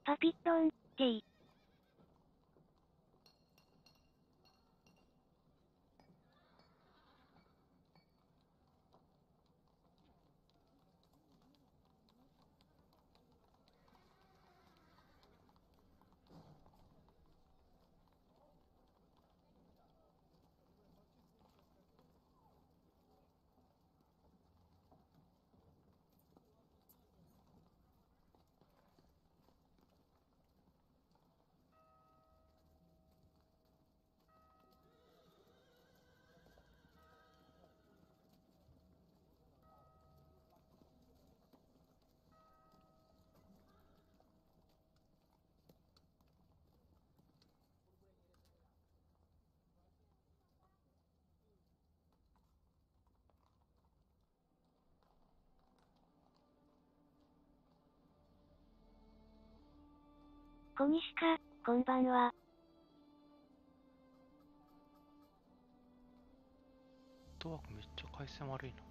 パピットン、ゲイ。小西か、こんばんは。 ネットワークめっちゃ回線悪いな。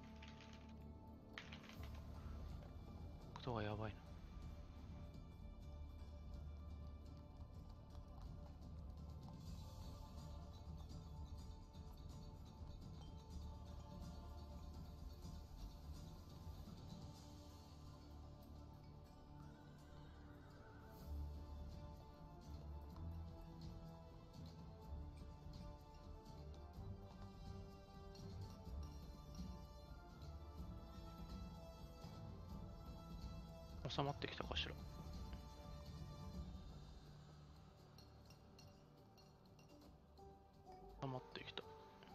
ことがやばいな。収まってきたかしら。収まってきた。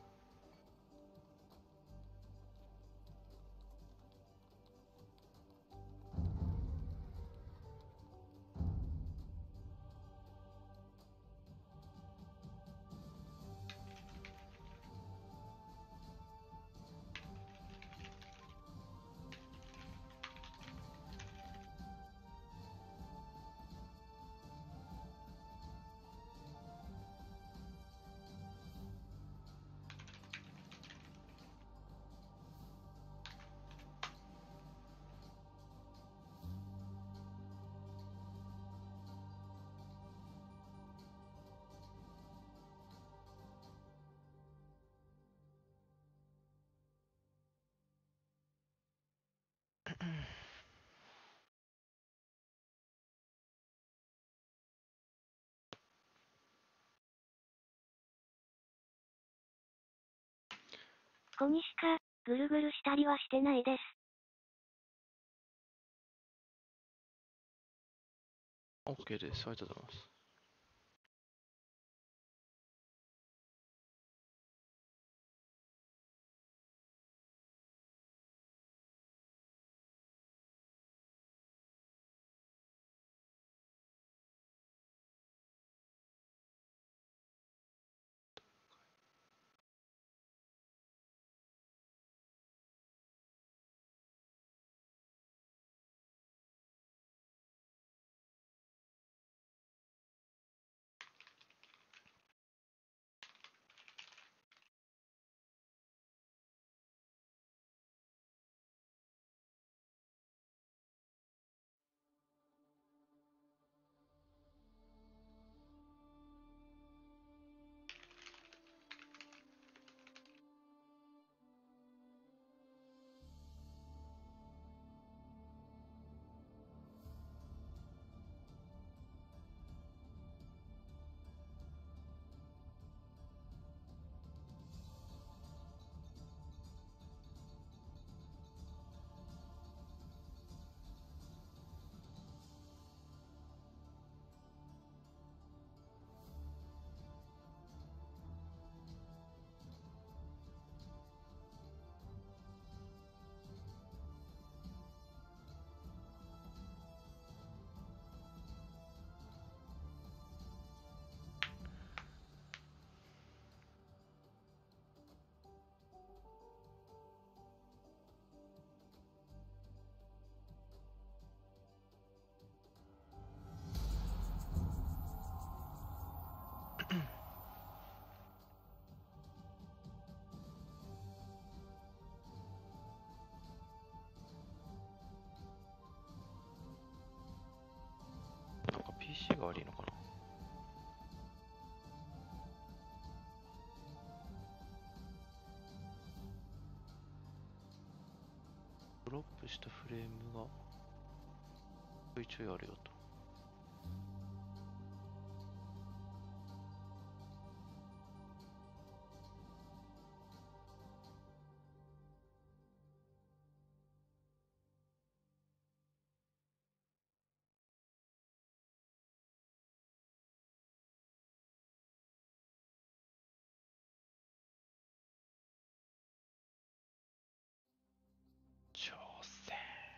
小西か、ぐるぐるしたりはしてないです。 OK です。ありがとうございます。 が悪いのかな。ドロップしたフレームがちょいちょいあるよと。挑戦。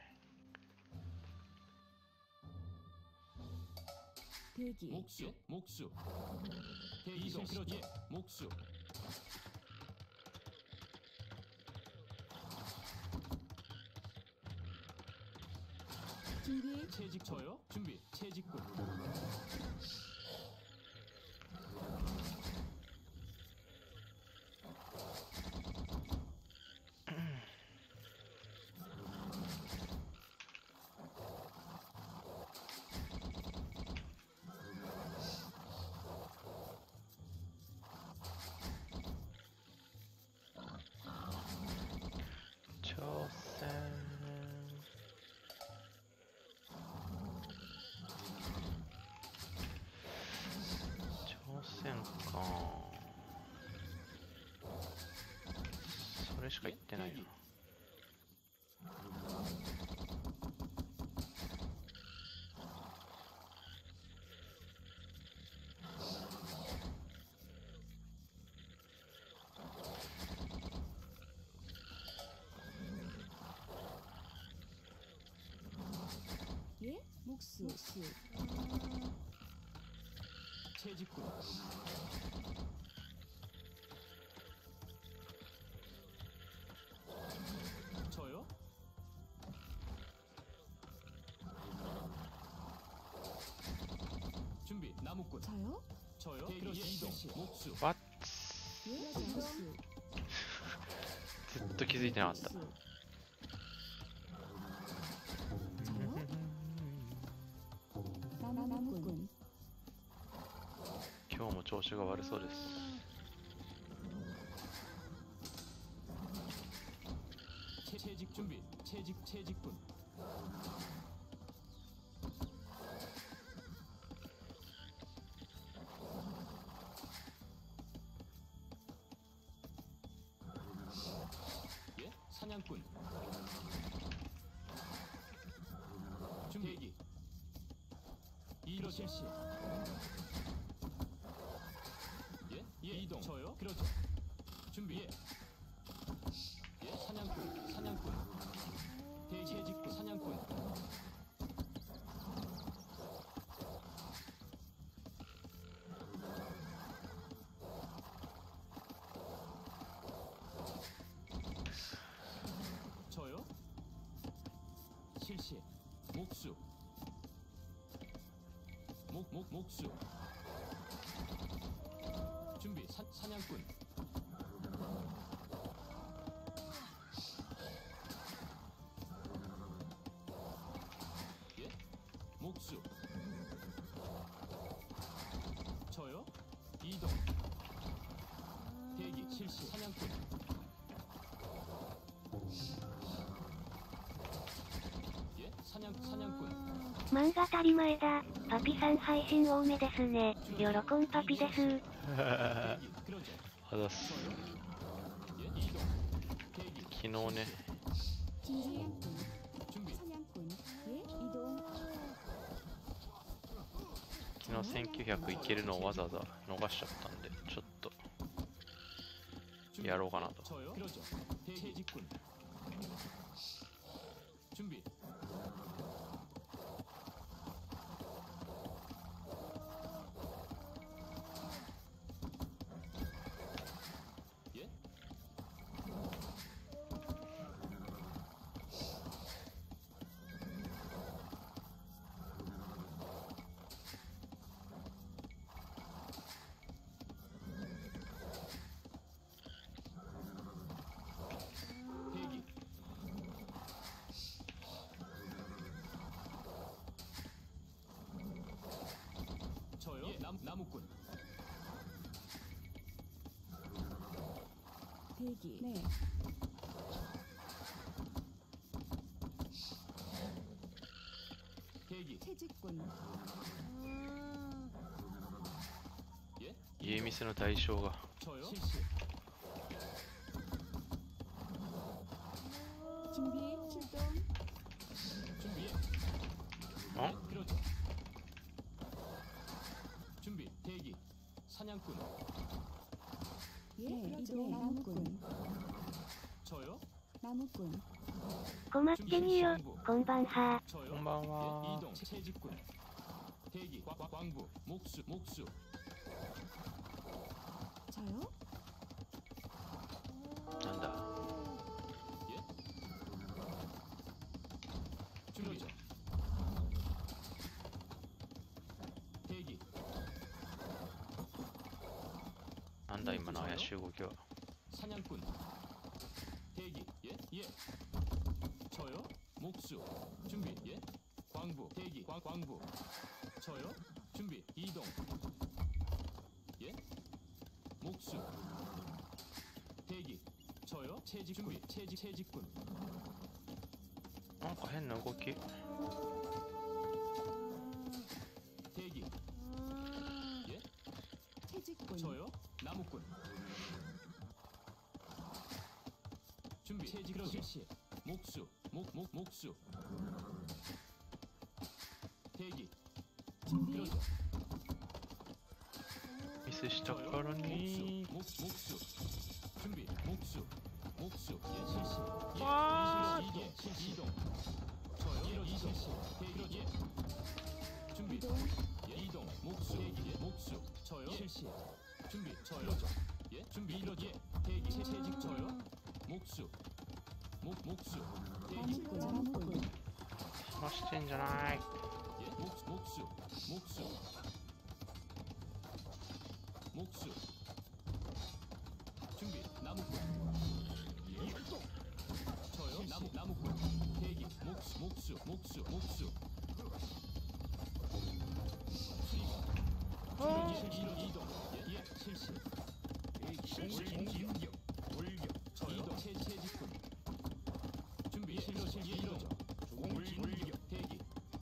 定義目視目視定義動し目視준비 채직 쳐요 준비 채직군 挑戦。挑戦か。それしか言ってないな。 예? 목수 채직군 저요? 준비 나무꾼 저요? 저요? 대기 이동 목수 What? 예? 목수 ずっと気づいてなかった。 저요? ナム君今日も調子が悪そうです。 채직 준비 채직군 예? 사냥꾼 준비 대기 이동 실시 예? 이동 저요? 그러죠 준비 예? 사냥꾼 대기 채직군 사냥꾼 저요? 실시 목수 목수 준비 사냥꾼 예? 목수 저요? 이동 대기 실시 사냥꾼 예? 사냥꾼 漫画当たり前だ。パピさん配信多めですね。喜んパピです。 대기 그러죠 あざっす。 예? 이동 대기 昨日ね、 진주양꾼 준비 사냥꾼 예? 이동 昨日1900いけるのをわざわざ逃しちゃったんで、ちょっとやろうかなと。 저요? 그러죠 채직군 준비 예? 대기 나무꾼. 대기. 네. 대기. 채직군. 예? 家ミスの代償が 저요? 실시. 준비. 출동. 준비해. 어? 그러죠. 준비. 대기. 사냥꾼. 예. 이동. 나무꾼. 저요? 나무꾼. 困ってみよ。こんばんは。 저요? こんばんは 예, 이동. 채직꾼. 대기. 광부. 목수. 저요? なんだ 예? 준비죠. 대기. なんだ今の怪しい動きは 사냥꾼. 대기. 예. 저요? 목수. 준비. 예. 광부. 대기. 광부. 저요? 준비. 이동. 예. 목수. 대기. 저요? 채직꾼. 채직꾼. なんか変な動き 대기. 예. 채직군. 저요? 나무꾼. 준비. 채직 실시. 목수. 목수. 대기. 준비. 그러죠. ミスしたからに 목수. 준비. 목수. 예, 실시. 예, 와. 실시. 이동. 저요? 실시. 대기. 예. 준비. 이동. 예, 이동. 목수. 대기. 예, 목수. 저요? 실시. 준비. 저요? 예, 준비. 이러죠. 예. 대기. 채직 저요? 목수. 목수. 대기. 나무꾼. 騙してんじゃない 예, 목수. 준비. 나무꾼. 예. 저요? 나무꾼. 대기. 목수. 이동. 예, 실시. 공격. 저요? 채직꾼. 준비. 이러죠. 공격. 대기.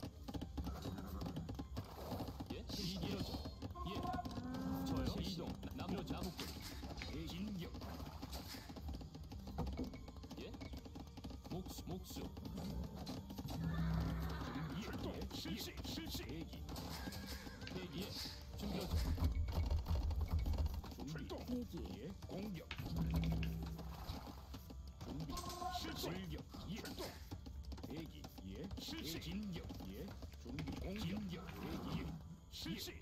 예, 이러죠. 예. 저요? 이동. 나무꾼. 진격. 예? 목수. 실시. 대기. 준비하죠. 대기. 공격. 준비. 돌격. 출동. 대기. 실시. 진격. 준비. 공격. 대기. 실시.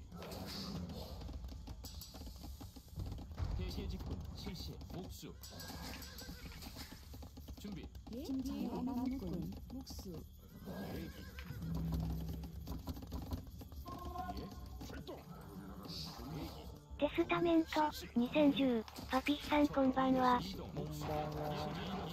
대기직군. 실시. 목수. 준비. 예. 준비. 나무꾼. 목수. 대기. 출동. 대기. テスタメント2010パピスさんこんばんは。 이동. こんばんは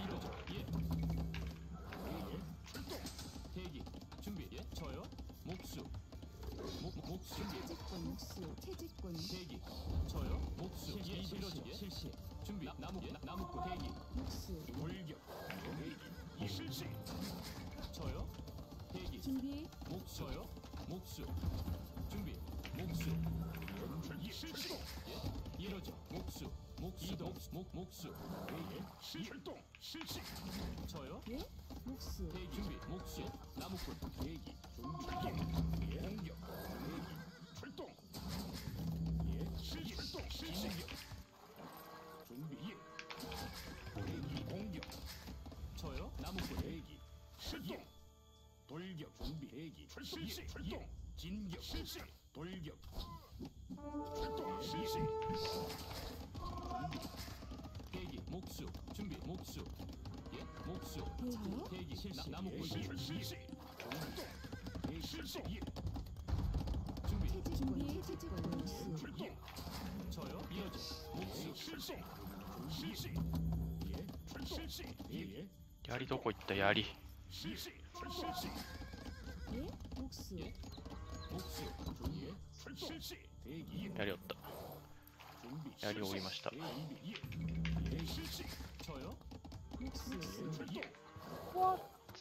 출동. 대기. 준비. 예. 저요? 목수. 목수. 채직군. 목수. 채직군. 대기. 저요? 목수. 예. 실시. 준비. 나무꾼. 대기. 목수. 돌격. 대기. 실시. 저요? 대기. 준비. 저요? 목수. 준비. 목수. 실시. 예. 이러죠. 목수. 이동. 목수. 출동. 실시. 저요? 예. 목수. 대기. 준비. 목수. 나무꾼. 대기. 준비. 공격. 대기. 출동. 실시. 준비. 대기. 공격. 저요? 나무꾼. 대기. 출동. 돌격. 준비. 대기. 실시. 출동. 진격. 실시. 돌격. 출동. 실시. 대기. 목수. 준비. 목수. 예? 목수. 저요? 대기. 실시. 나무꾼. 실시. 출동. 실시. 준비. 채직군. 채직군. 목수. 출동. 저요? 이어져. 목수. 실시. 실시. 예. 실시. 예. 槍どこ行った槍 실시. 실시. 예. 목수. 예. 목수. 예. 실시. 대기 槍おった 준비 槍を追いました 예 실시 저요 목수 출동 What?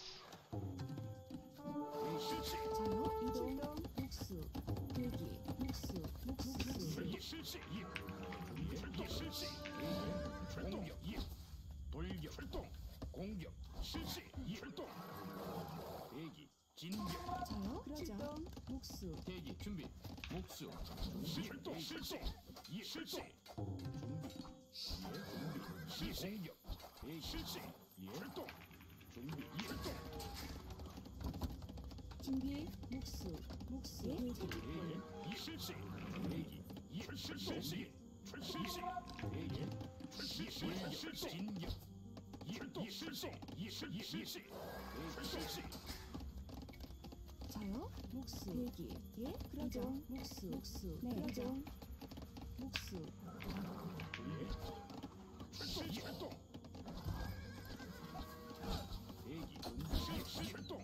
예 실시 자요 이동 목수 대기 목수 예 실시 예 출동 실시 공격 돌격 출동 공격 실시 출동 대기 진격 자요 그러죠 목수 대기 준비 목수 출동 실시 예 실시 준비 예 준비 공격 대기 실시 예 출동 준비 출동 준비 목수 대기 예 실시 대기 예 실시 출시 대기 출시 진격 예 실시 예 실시 출시 자요 목수 대기 예 그러죠 목수 네 그러죠 목수 출시 출동 대기 출동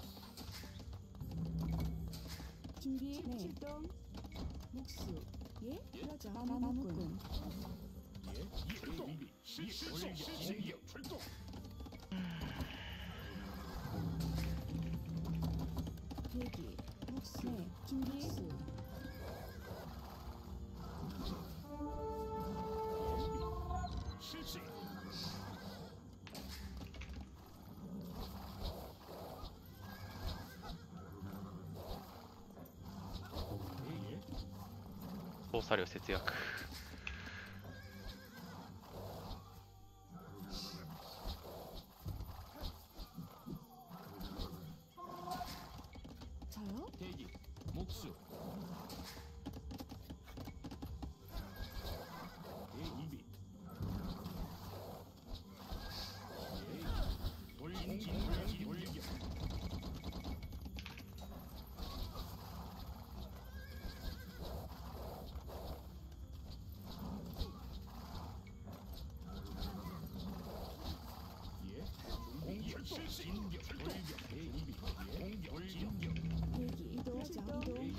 준비 네 출동 목수 예 그러죠 나무꾼 예 출동 공격 출동 대기 목수 네 준비 목수 실시 操作量節約 자요 대기 목수 대기비 돌격 예 공격 진격 돌격 대기비 공격 진격 대기 이동 이동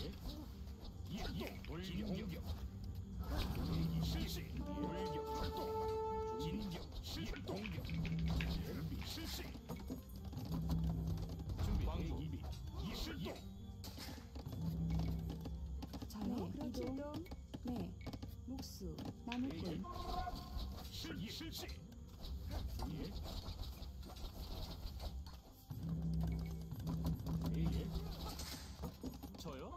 돌격 대기 실시 돌격 출동 진격 공격 준비 실시 준비 대기비 출동 자요 이동 네 목수 나무꾼 실시 예 예. 저요?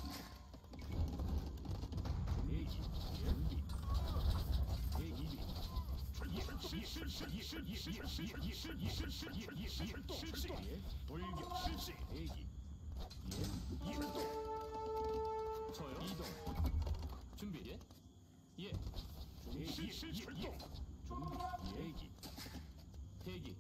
예. 대기. 연비. 대기비. 출동. 돌격. 실시. 대기. 예. 출동. 저요? 이동. 준비. 예. 예. 준비. 출동. 준비. 대기. 대기.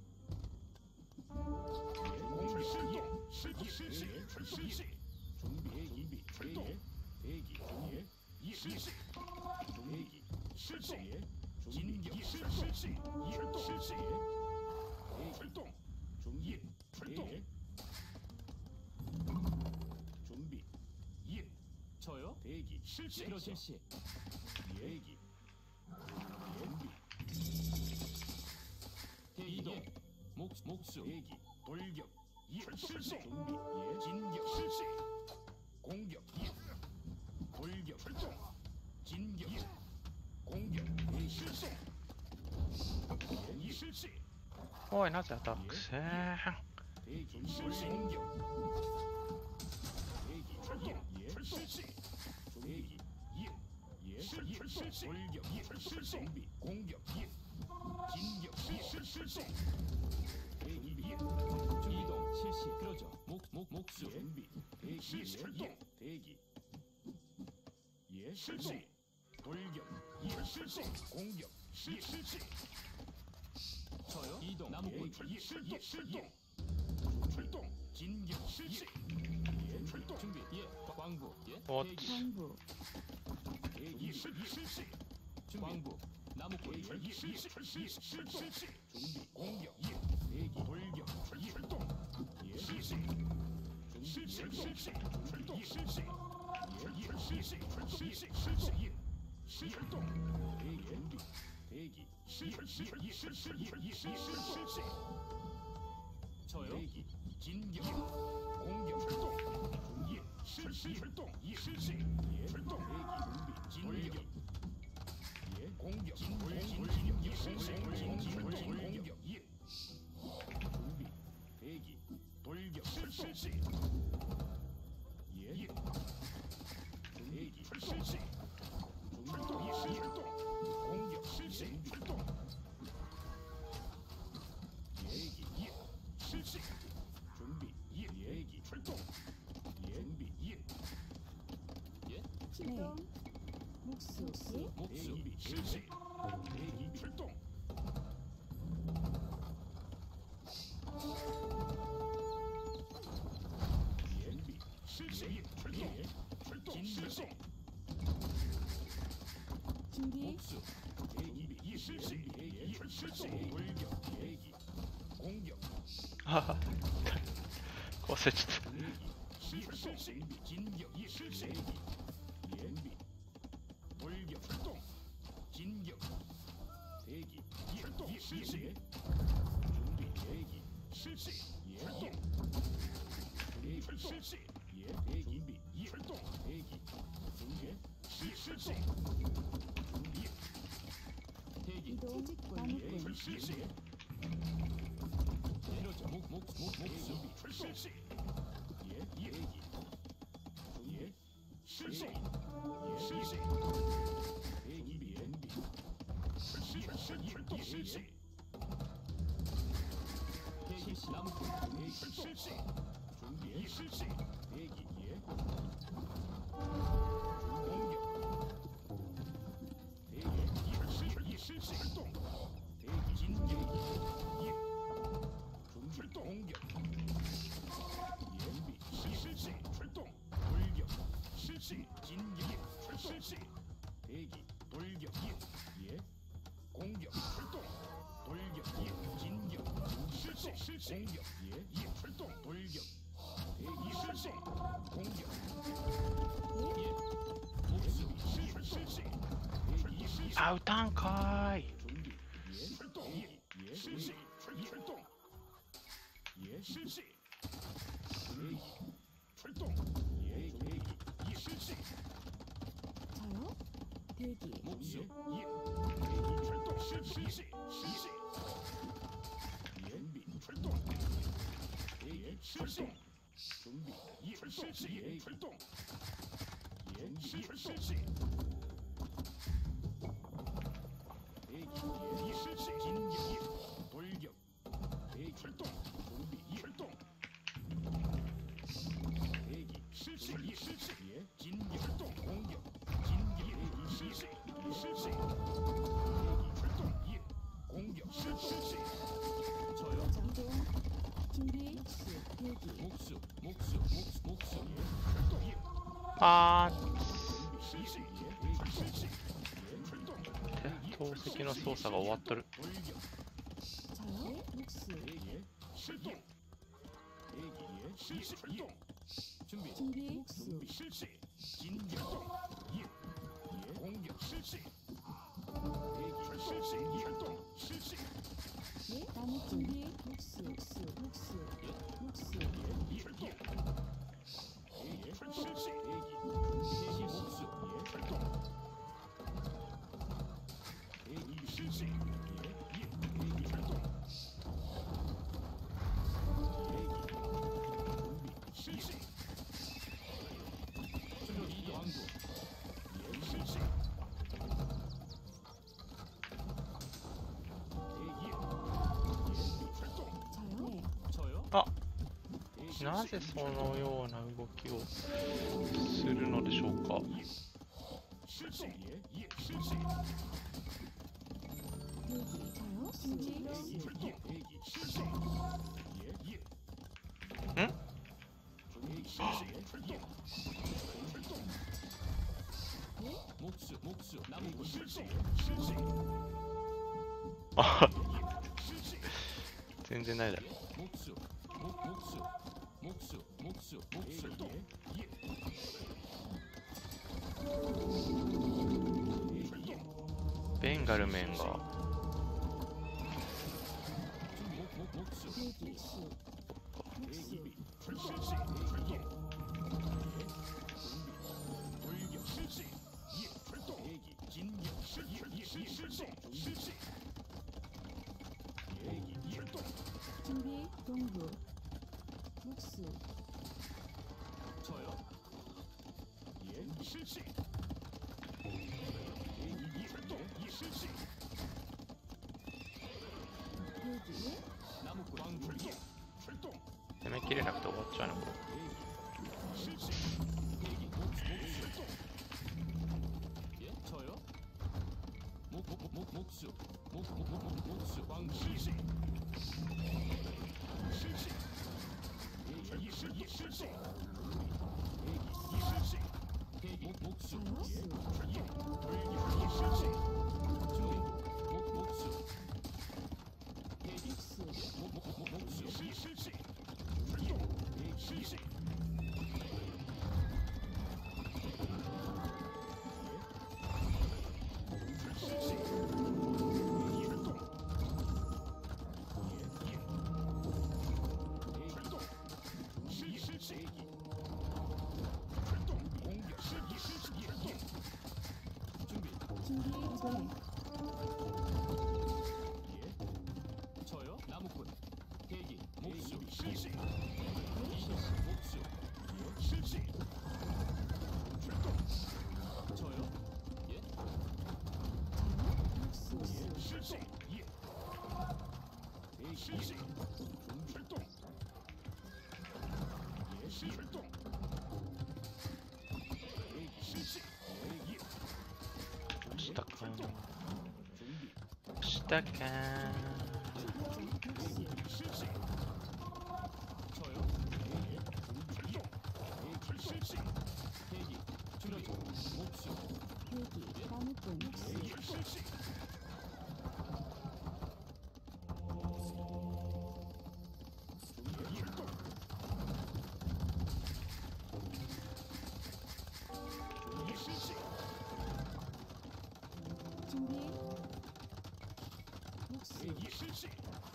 실시 준비 대기 출동 대기 실시 대기 실시 진격 실시 실시 출동 준비 출동 준비 저요 대기 실시 실시 대기 연비 대기 이동 목수 대기 돌격 실시 준비 진격 실시 공격 돌격 출동 진격 공격 실시 실시 おいなぜアタックせん 대기 실시 공격 대기 출동 실시 대기 실시 돌격 실시 준비 공격 진격 실시 대기 이동 실시 그러죠 목수 준비 대기 출동 대기 실시 돌격 실시 공격 실시 저요 이동 나무꾼 출동 출동 진격 실시 출동 준비 광부 What? 광부 대기 실시 광부 나무꾼 실시 준비 공격 대기 돌격 출동 실시 출동 실시 출동. 대기 준비. 대기. 저요. 대기. 진격. 공격. 출동. 예. 출동. 실시. 예. 출동. 대기 준비. 진격. 예. 공격. 공격. 예. 준비. 대기. 돌격. 실시. 예. 대기. 실시. 출동. 출동. 공격. 실시. 출동. 대기. 예. 실시. 준비. 예. 대기. 출동. 예. 준비. 예. 예. 출동. 목수. 예. 목수. 실시. 대기. 출동. 준비. 실시. 출동. 출동. 실시. 준비. 목수. 대기. 실시. 대기. 출동. 돌격. 대기. 공격. 하하.こせちゃった 실시. 진격. 실시. 예비. 돌격. 출동. 진격. 대기. 출동. 실시. 준비. 대기. 실시. 출동. 대기. 실시. 예. 대기. 준비. 출동. 대기. 준비. 실시. 준비. 대기. 이동. 나무꾼. 실시. 이러죠. 목수. 실시. 예. 대기. 예. 실시. 예. 실시. 대기. 엔비. 출동. 실시. 대기. 나무꾼. 대기. 실시. 준비. 실시. 대기. 예. 공격. 대기. 실시. 출동. 대기. 진격. 예. 준비. 출동. 공격. 예비. 실시. 출동. 돌격. 실시. 진격. 실시. 대기. 돌격. 예. 공격. 출동. 돌격. 예. 진격. 실시. 공격. 예. 출동. 돌격. 대기. 실시. 공격. 예. 목수. 실시. 대기. 실시. あ、歌んかーい 준비. 예. 출동. 예. 실시. 출동. 예. 실시. 대기. 출동. 예. 대기. 예. 실시. 저요. 대기. 목수. 예. 대기. 출동. 실시. 연비. 출동. 대기. 실시. 준비. 예. 실시. 예. 출동. 연비. 실시. 대기. 예. 실시. 진격. 돌격. 대기. 출동. 준비. 출동. 대기. 실시. 실시. 예. 진격. 출동. 공격. 진격. 대기. 실시. 실시. 대기. 출동. 예. 공격. 실시. 저요. 이동. 준비. 목수. 대기. 목수. 예. 출동. 예. あ 실시. 예. 실시. 예. 출동. ー透析の操作が終わっとる 돌격. 저요. 목수. 대기. 실동. 대기. 예. 실시. 출동. 준비. 준비. 목수. 실시. 진격. 예. 예. 공격. 실시. 대기. 실시. 출동. 실시. 예. 나무 준비. 목수. 목수. 목수. 예. 출동. 예. 실시. 대기. 목수. 예. 출동. 대기. 실시. 예. 대기. 출동. 대기. 준비. 실시. 출력 이동항구. 예. 실시. 대기. 예. 출동. 저요. 네. 저요? あ 대기. なぜそのような動きをするのでしょうか 실시. 예. 실시. 대기. 저요. 준비. 대기. 출동. 대기. 실시. 예. 응? 준비. 실시. 출동. 출동. 목수. 나무 실시. 실시. あ 실시. 全然ないだろ 목수. 목수. 출동. 예. 뱅가르멘가. 목수 대기 수 목수 실시 출동 돌격 실시 출동 대기 진격 실시 대기 출동 준비 동부 목수 저요 실시 대기 출동 실시 대기 나무꾼 광 출동 攻めきれなくて終わっちゃうねこれ。 실시 대기 목수 예 저요 목수 광 실시 실시 대기 목수 목수 실시 목수 대기 목수 목수 실시 실시 준비 이동 저요? 나무꾼 대기 목수 실시 목수 실시 저요? 예? 목수 실시 예 실시 출동 예 출동 실시 예 下か 준비 下か 실시 저요? 출동 실시 대기 줄여줘 목수 대기 나무꾼 목수 실시 출동 실시 준비 목수 대기 실시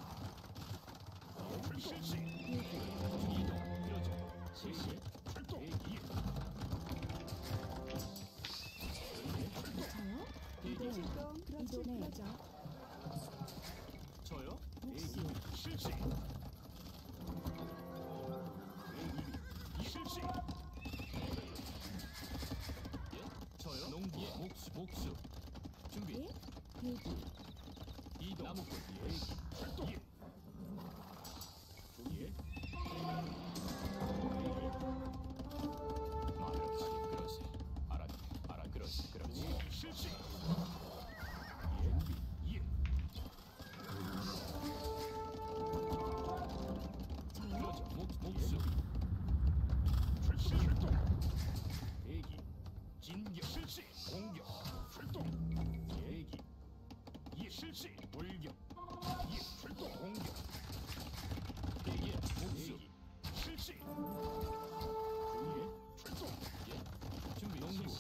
실시 대기 이동 끌어줘 실시 출동 대기 저요 이동 그렇죠 저요? 목수 실시 실시 예? 저요? 농부 목수 준비 예 대기 이동 나무꾼 출동 예 그렇지 알아 그렇지 실시 예 저요 그렇죠 목수 출동 대기 진격 실시 공격 출동 대기 예 실시 돌격 예 출동 공격 대기 목수 실시 예 출동 예 준비 농부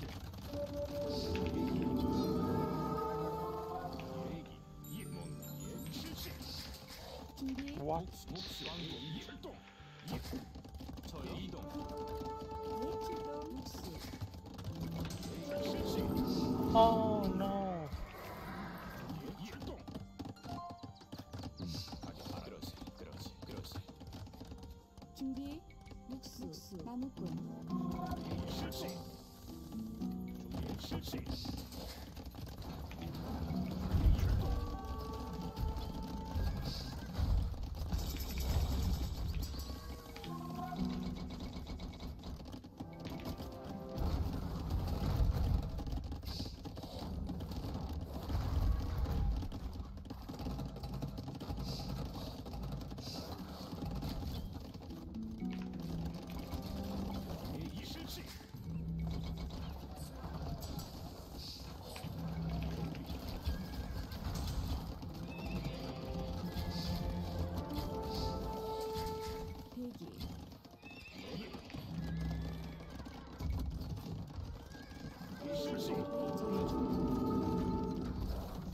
대기 예 뭔가 예 실시 준비 목수 왕국 예 출동 예 저요 이동 예 출동 목수 실시 Oh no. 예 출동 그렇지 준비 목수 나무꾼 실시 실시 실시 대기 실시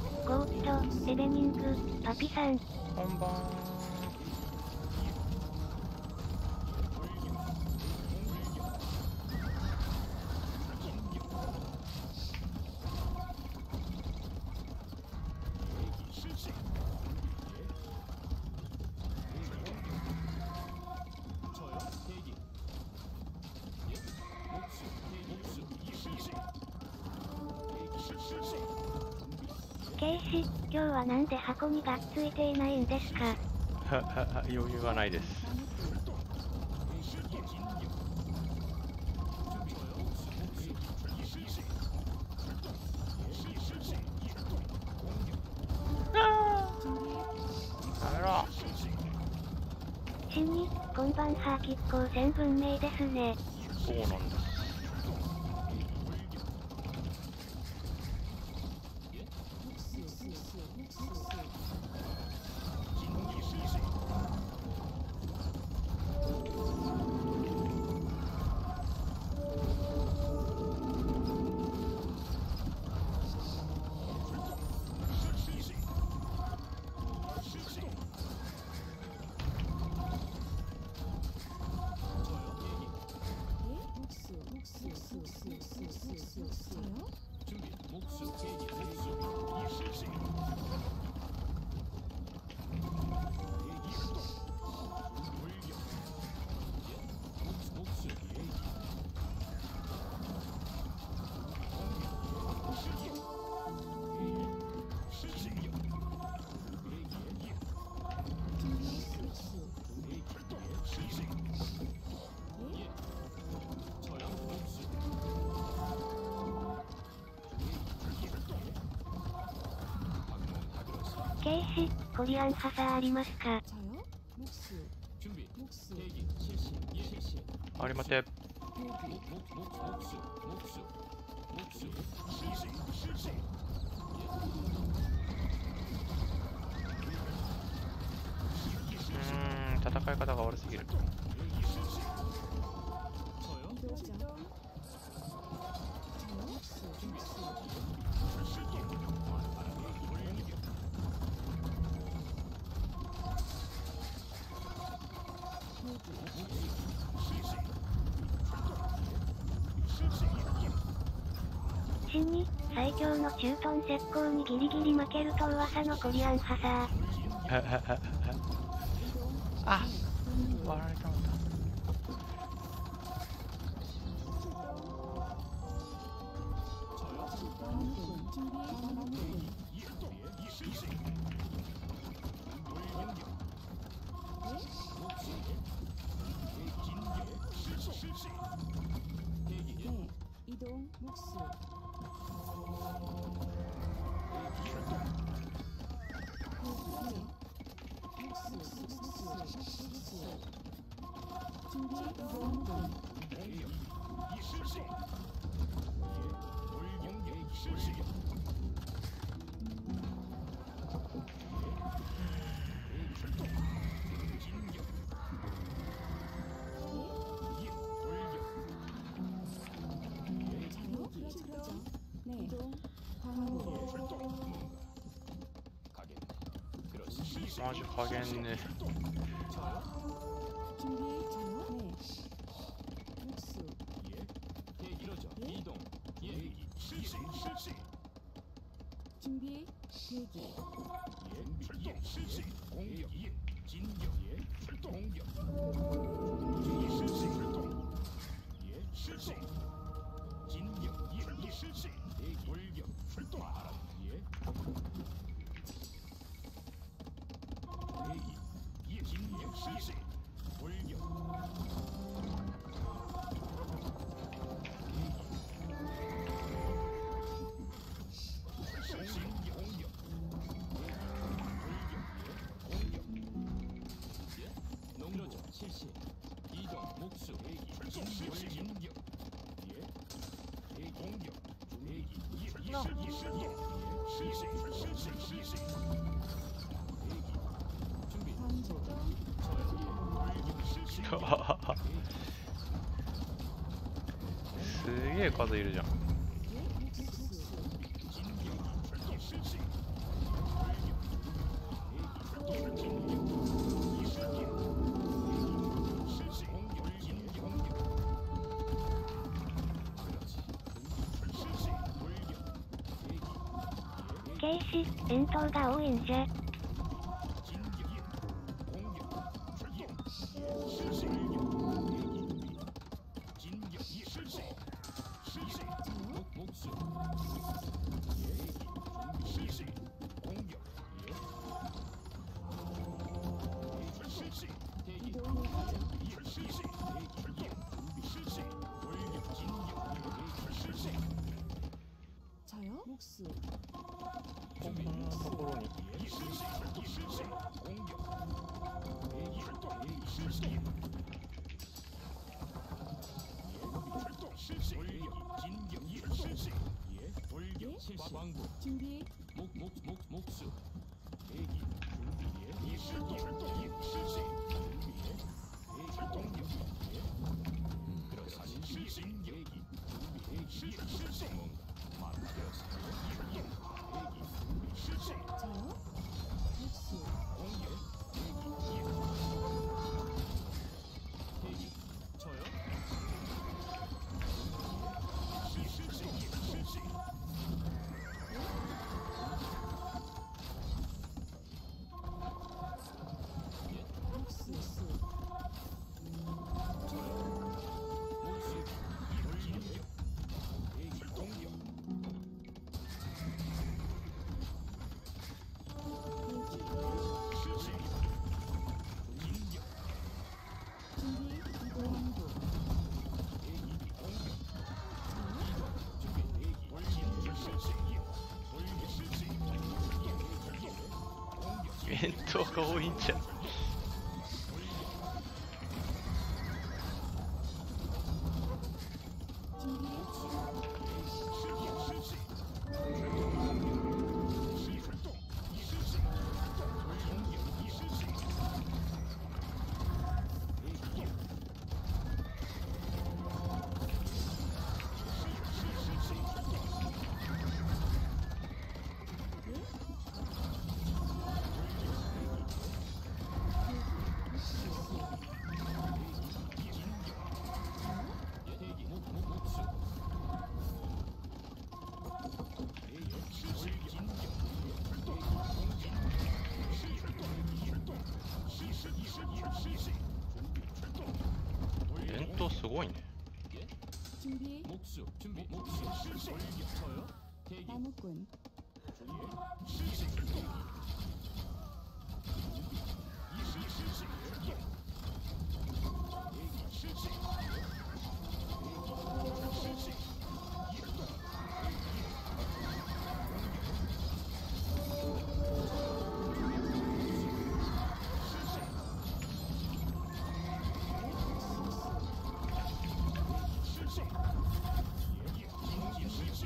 ゴースト、エベニング、パピさん。 こんばん。 ケイシ、今日はなんで箱にがっついていないんですか？ 余裕がないです。やめろ。 死に、こんばんは、結構全文明ですね。 そうなんです。 ケイシ、コリアンハサありますか？ 저요? 목수. 준비. 목수. 대기. 실시. 실시. ありまて。 목수. 실시. 실시. 예. 戦い方が悪すぎる。 저요? 이동. 저요? 목수. 목수. 死に、最強の駐屯石膏にギリギリ負けると噂のコリアンハサあ、割られたのだ。 네, 이동. 목수. 준비. 이동. 네. 이동. 광고. マジ加減ね。 준비. 저요? 네. 목수. 이동. 실시. 준비. 대기. 출동. 실시. 공격. 진격. 출동. 공격. 실시. 출동. 실시. 진격. 실시. 돌격. 출동. 진격. 실시. 돌격. 농로죠 실시 이동 목수 출동 실시 진격 공격 대기 실시 준비 실시 すげえ数いるじゃん。 진격 출동 실시 개시, 엔터가 5인제. 진격 공격 출동 실시 진격 실시 실시 목수 실시 공격 실시 대기 이동의 과정. 실시 출동 실시 돌격 진격 실시 저요? 목수. 토코로니. 실시 실시 공격 출동 실시 출동 실시 돌격 진격 실시 돌격 실시 왕부 준비. 목수 대기 준비해 출동 실시 준비해 출동력 그렇지 실시 대기 준비해 실시 뭔가 만들어서 대기 실시 저요? 목수. 공격 대기 저요 실시 실시 목수. 목수 돌격 대기 공격 실시 진격 준비. 이동왕부. 대기 공격 저요? 준비 대기 돌격 실시 돌격 실시 공격 弁当が多いんじゃん。 준비. 실시 출동 실시 공격 실시 대기 실시 대기 목수 실시 진격 출동 공격 출동 실시 출동 弁当すごいね。 준비. 목수 준비 목수 실시 돌격 저요 대기 나무꾼. 실시 출동 실시 출동 대기 실시 실시 출동 실시 실시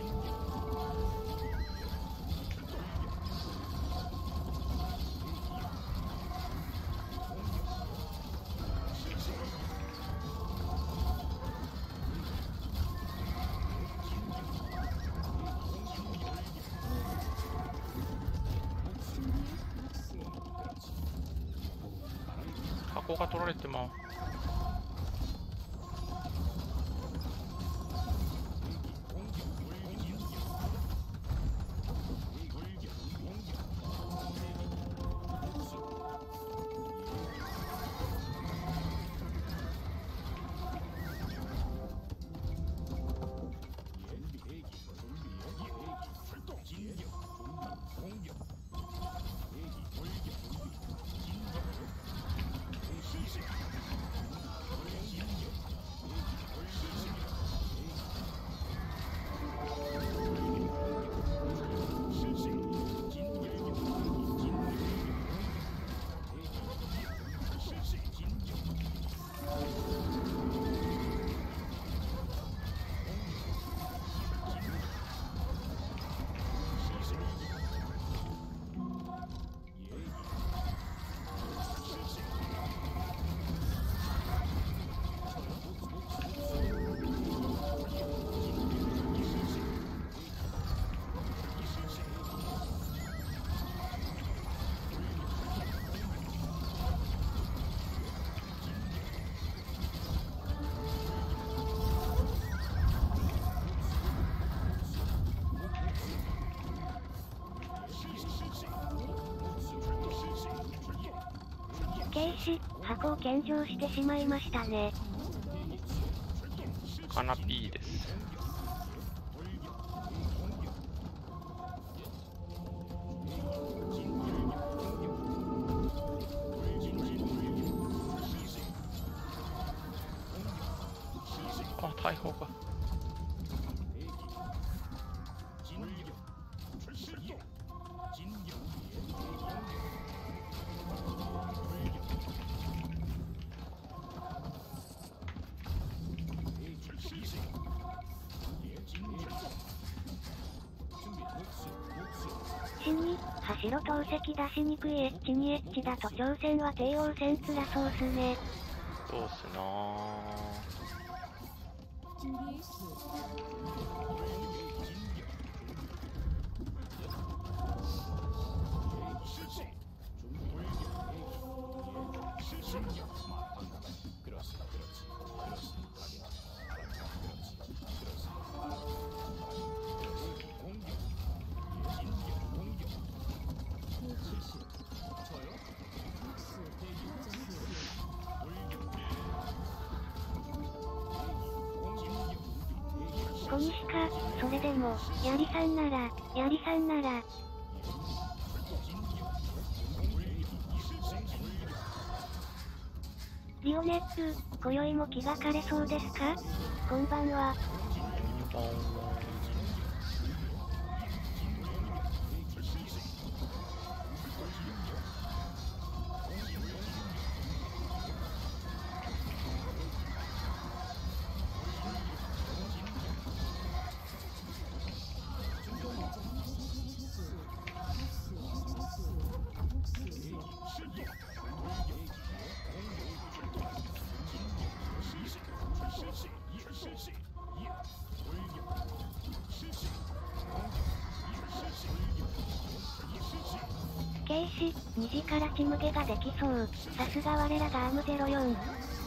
준비. 목수. 箱が取られてまう。 실시 警視、箱を献上してしまいましたね。 カナピーです。あ、大砲が。 死に、柱投石出しにくいエッチにエッチだと挑戦は帝王戦辛そうっすね。 そうっすな小西か、それでも、やりさんなら、やりさんなら。リオネップ、今宵も気が枯れそうですか？こんばんは。警視、虹から血むげができそう。さすが我らがアーム04。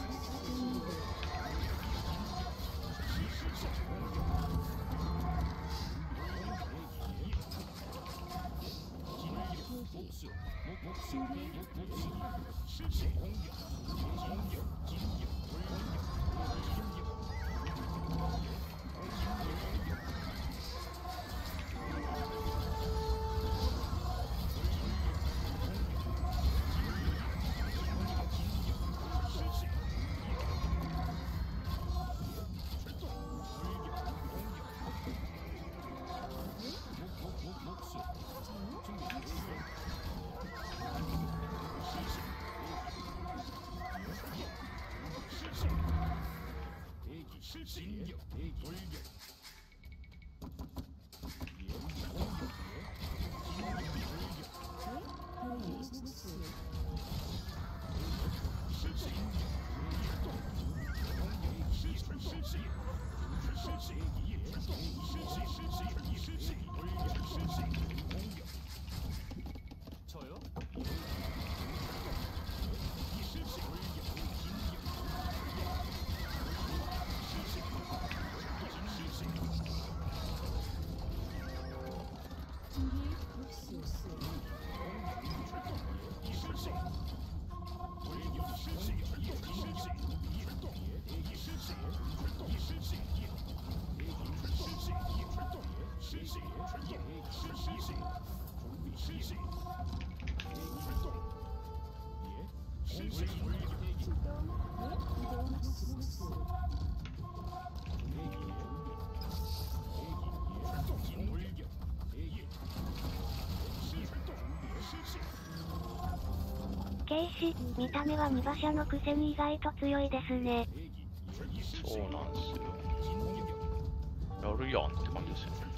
警視、見た目は2馬車のくせに意外と強いですね。 そうなんですよ。やるやんって感じですよね。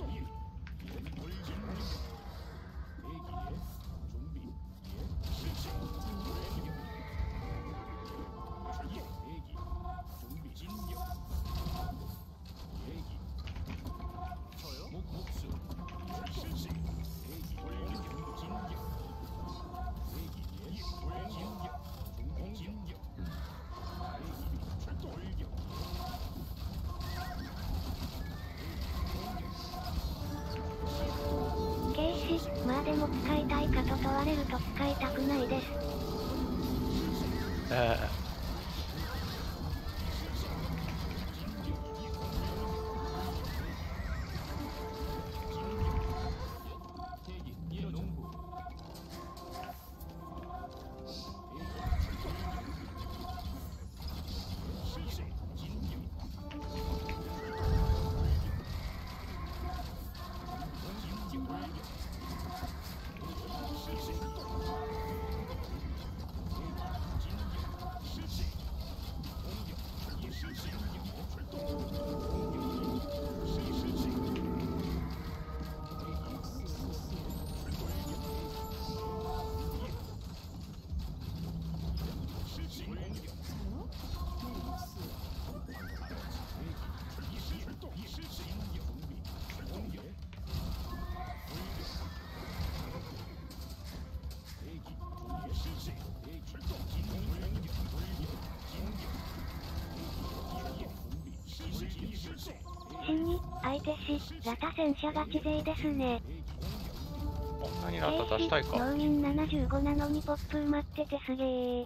まあでも使いたいかと問われると使いたくないです。 死に、相手し、ラタ戦車ガチ勢ですね。 こんなにラタ出したいか。 要員75なのにポップ埋まっててすげー。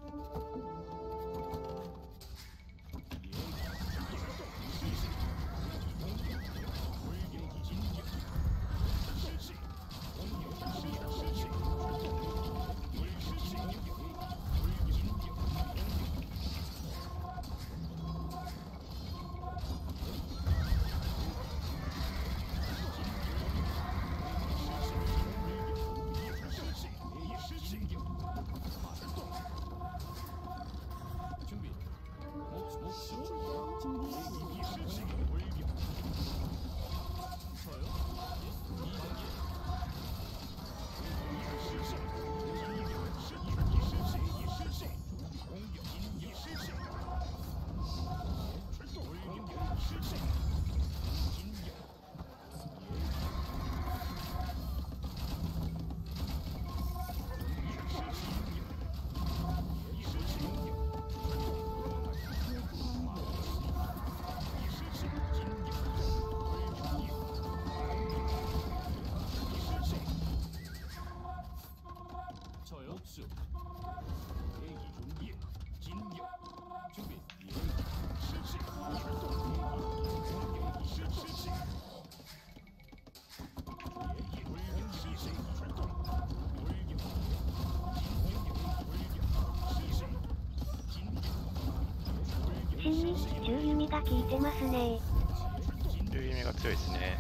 死に、中弓が効いてますね。 中弓が強いですね。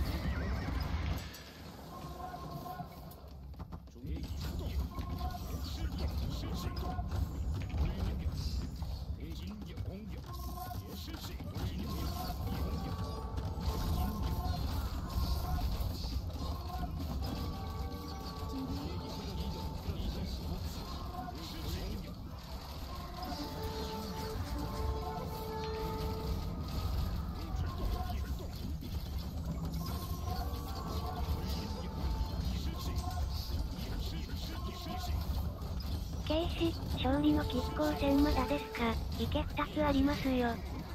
警視、勝利の拮抗戦まだですか。池2つありますよ。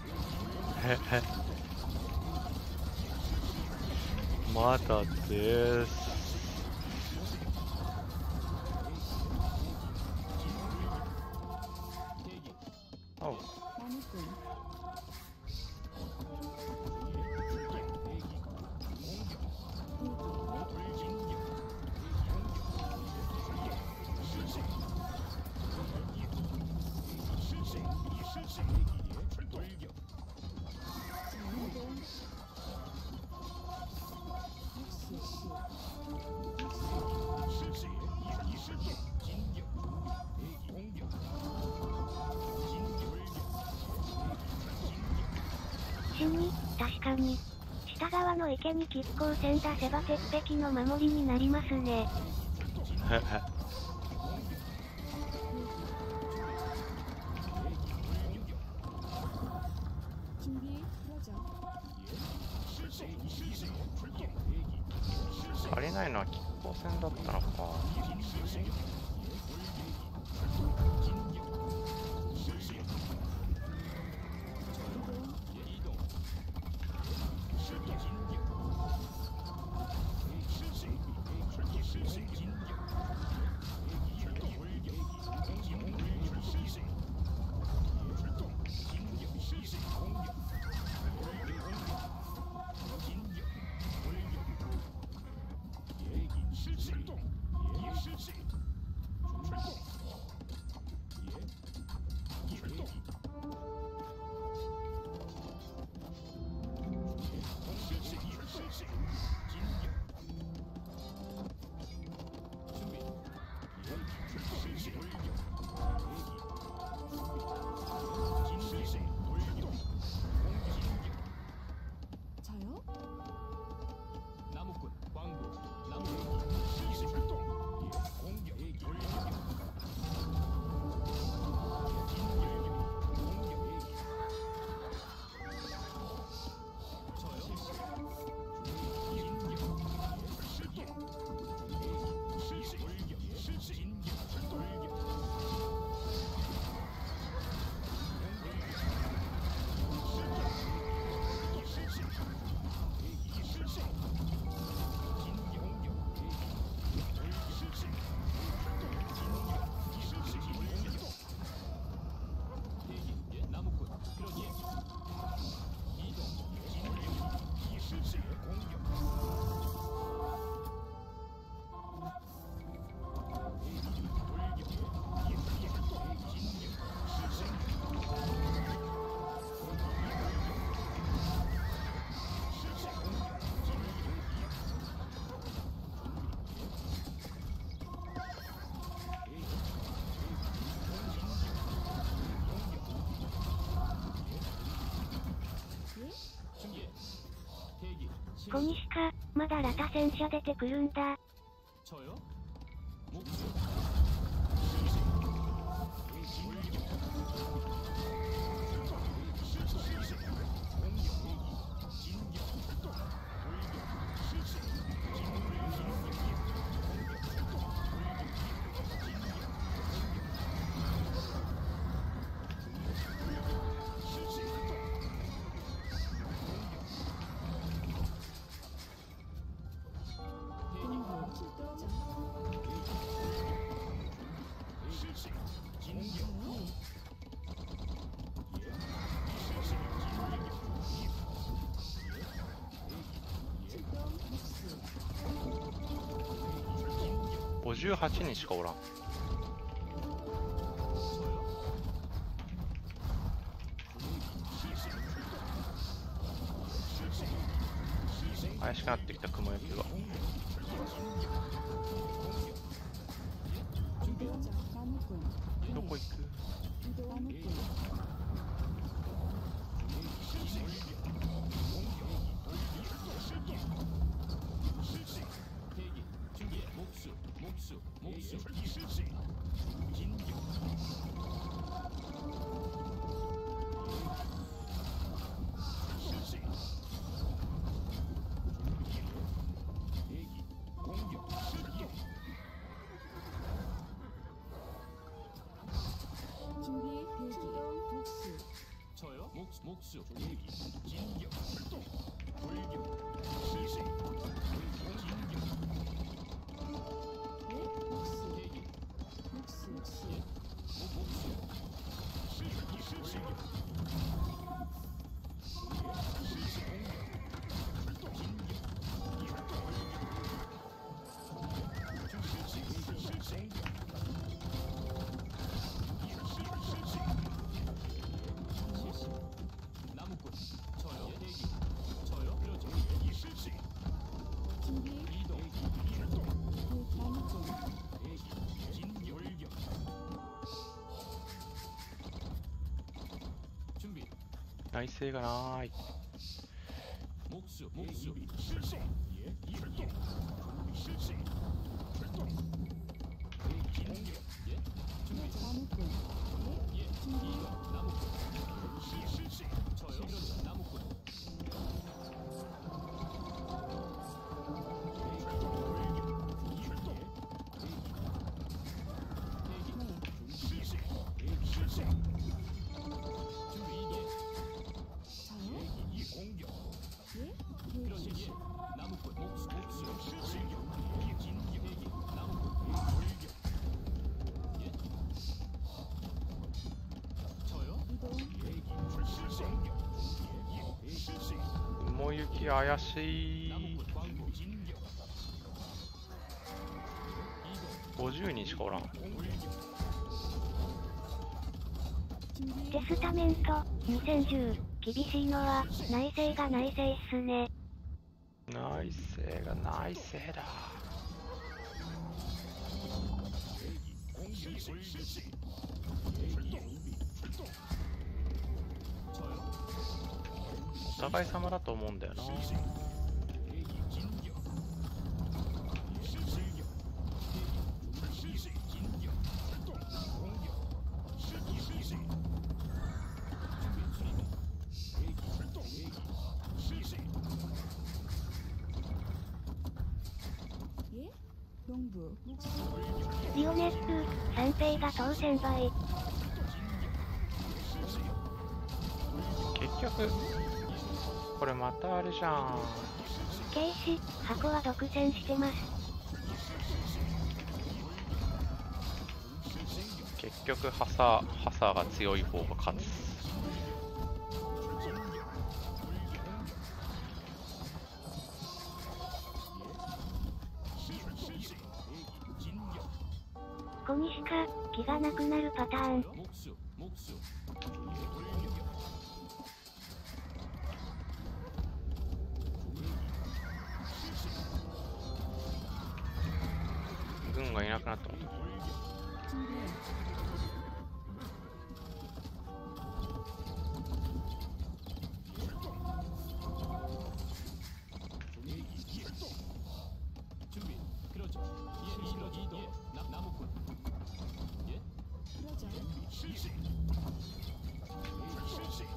まだです。おう。 死に、確かに。下側の池に拮抗戦出せば鉄壁の守りになりますね。 足りないのは拮抗戦だったのか。 실시 돌격 진실시 돌격 공격 저요? 나무꾼 광부 나무 실시 출동 공격 돌격 진격 공격 저요 진격 실시 돌격 실시 진격 돌격 실시 실시 小西か、まだラタ戦車出てくるんだ。 저요? 목수 본부 출동. 실시 진격 저요? 출동 목수. 58人しかおらん。怪しくなってきた雲行きが。 이동 나무꾼. どこ行く？ 이동 나무꾼. 대기 중계 목수 실시 진격 실시 대기 공격 실격 준비 대기. 목수. 저요? 목수 대기 진격 출동 돌격 실시 진격 네? 목수. 대기 목수. 목수 실시 실시 공격 출동 진격 실시 공격 실시 나무꾼 저요 대기 저요 그렇죠 실시 준비 이동 출동 대기. 나무꾼. 대기 진열격 준비 内政がない。 목수 실시 예 출동 실시 출동 진격 예 준비 나무꾼. 네? 예 준비. 이동 나무꾼 실시 저요 그렇죠 나무꾼 출동 대기 네. 실시 실시 준비 이동 저요? 이 공격 예? 그렇지 대기. 예 나무꾼 목수 실시 진격 대기 나무꾼 돌격 예 저요 이동. 대기 실시 예 실시 雲行き怪しい。 나무꾼 광부 진격 이동 50人しかおらん。 돌격 준비. テスタメント、2010。厳しいのは、内政が内政っすね。 内政が内政だ。 공격 실시 대기 준비 출동 저요 お互い様だと思うんだよな。 대기 진격 실시 대기 실시 진격 출동 공격 실기 실시 준비 출동 대기 출동 대기 실시 예? 농부 목수 リオネット、三平が当選倍。 結局これまたあれじゃん。 警視、箱は独占してます。 結局ハサが強い方が勝つ。 ここにしか気がなくなるパターン。 목수 목수 軍がいなくなったこと。 준비 준비 그러죠 예 이동 이동 나무꾼 예 그러죠 실시 실시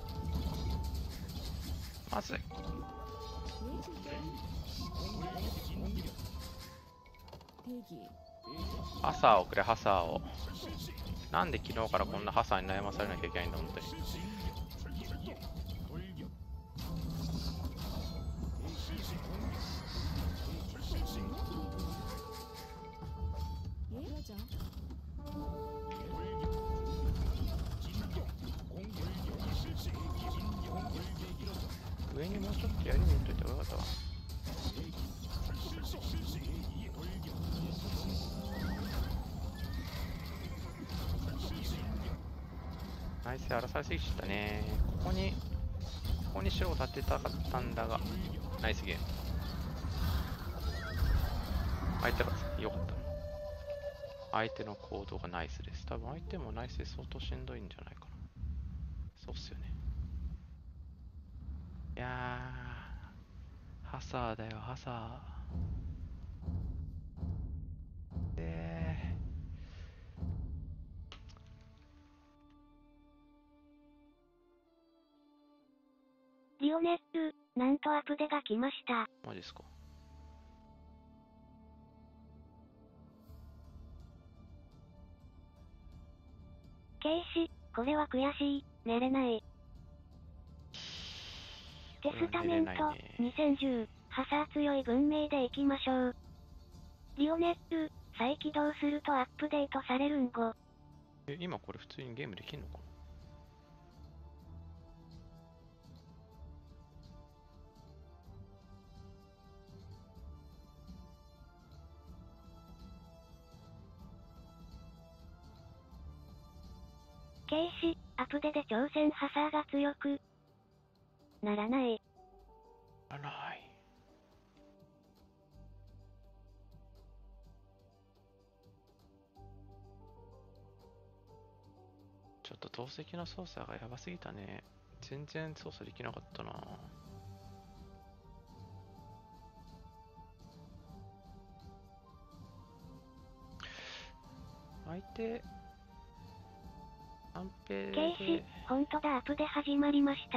まずい。 예 실게 대기 ハサをくれ、ハサを。なんで昨日からこんなハサに悩まされなきゃいけないんだ、本当に。 예 그러죠 上にもうちょっとやりに行っといた方がよかったわ。ナイス、荒らされすぎちゃったね。ここに白を立てたかったんだが、ナイスゲーム。相手が良かった。相手の行動がナイスです。多分相手もナイスで相当しんどいんじゃないかな。そうっすよね。いやー、ハサーだよ、ハサー。 リオネット、なんとアプデが来ました。 マジっすか。 警視、これは悔しい、寝れない。テスタメント、2010、ハサー強い文明でいきましょう。リオネット、再起動するとアップデートされるんご。 今これ普通にゲームできんのかな。 警視、アプデで挑戦ハサーが強くならない。 ならない。ちょっと透析の操作がやばすぎたね。全然操作できなかったな。相手安平警視で、 ほんとだ、アプデ始まりました。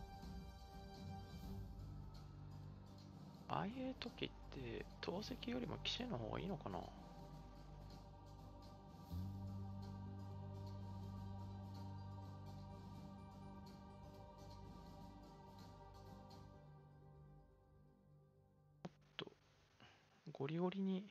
ああいう時って透析よりも騎士の方がいいのかな。ゴリゴリに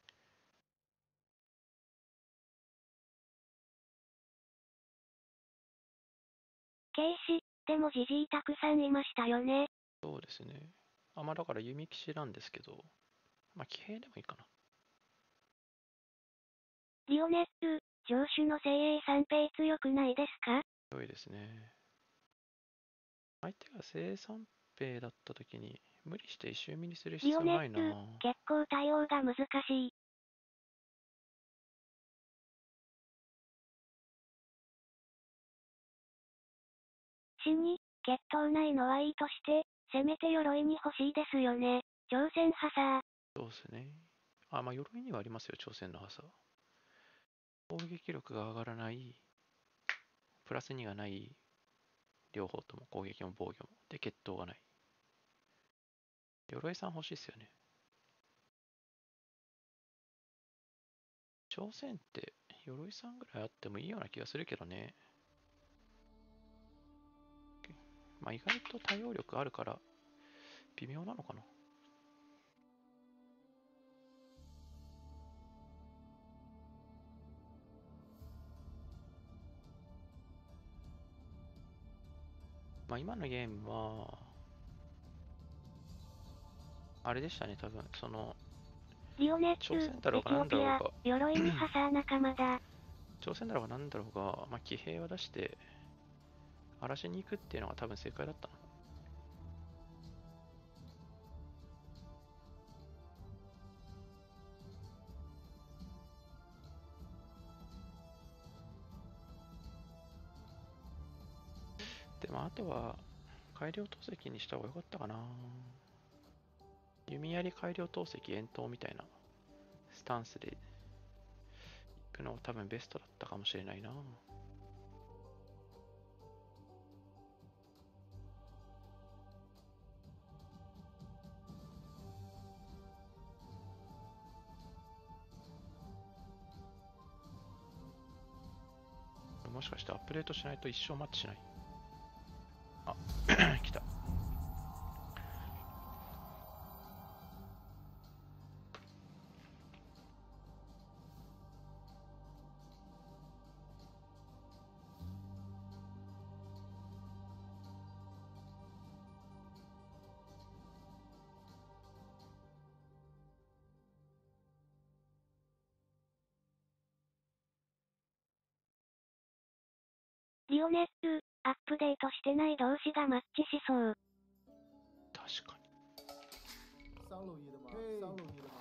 警視、でもジジイたくさんいましたよね。 そうですね。まあだから弓騎士なんですけど、まあ騎兵でもいいかな。 リオネット、上手の精鋭三平強くないですか？ 強いですね。相手が正三兵だった時に無理して一周見にする必リオネット、 要ないな。 結構対応が難しい。 死に、決闘ないのはいいとして、せめて鎧に欲しいですよね。挑戦派さ。 そうですね。あ、まあ、鎧にはありますよ、挑戦の派さ。攻撃力が上がらない、プラス2がない、両方とも攻撃も防御も。で、決闘がない。鎧さん欲しいですよね。挑戦って、鎧さんぐらいあってもいいような気がするけどね。まあ、意外と対応力あるから、微妙なのかな。まあ、今のゲームは、あれでしたね、多分、 リオネット、 挑戦だろうがエチオピア、 なんだろうが、 鎧にハサー仲間だ。 挑戦だろうがなんだろうが、まあ、騎兵を出して、荒らしに行くっていうのが多分正解だったな。でもあとは、改良投石にした方が良かったかな。弓槍改良投石遠投みたいなスタンスで行くのが多分ベストだったかもしれないな。もしかしてアップデートしないと一生マッチしない。あ、来た。 リオネット、アップデートしてない同士がマッチしそう。 確かに。 上路一的吗？上路一的吗？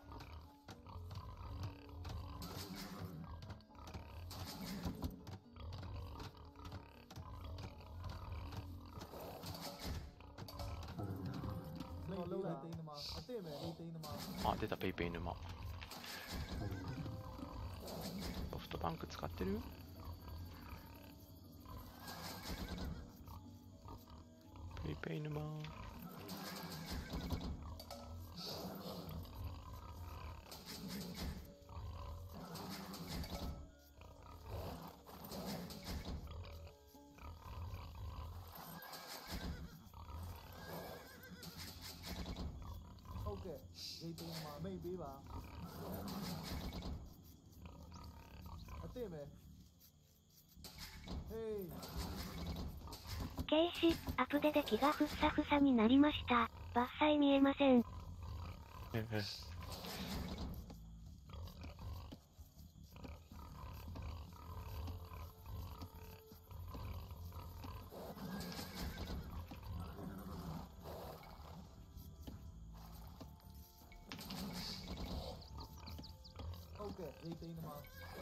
没有漏来盯的吗？啊对没？漏盯的吗？ あ、出たペイペイ沼。ソフトバンク使ってる？ペイペイ沼。 OK，没盯的吗？没背吧？啊对没？嘿。 警視、アプデで木がふっさふさになりました。伐採見えません。 OK，没盯的吗？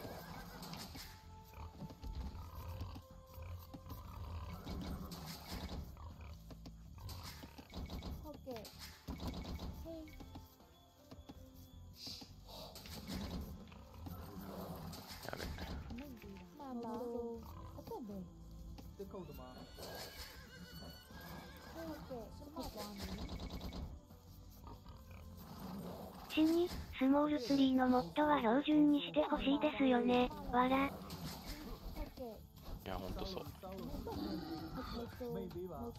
OK。嘿。 やべ。 なんだ。あとで。 这扣的吗？ OK。什么光明？ 死に、スモール3のモッドは標準にしてほしいですよね。わら。 いや、ほんとそう。 没背吧？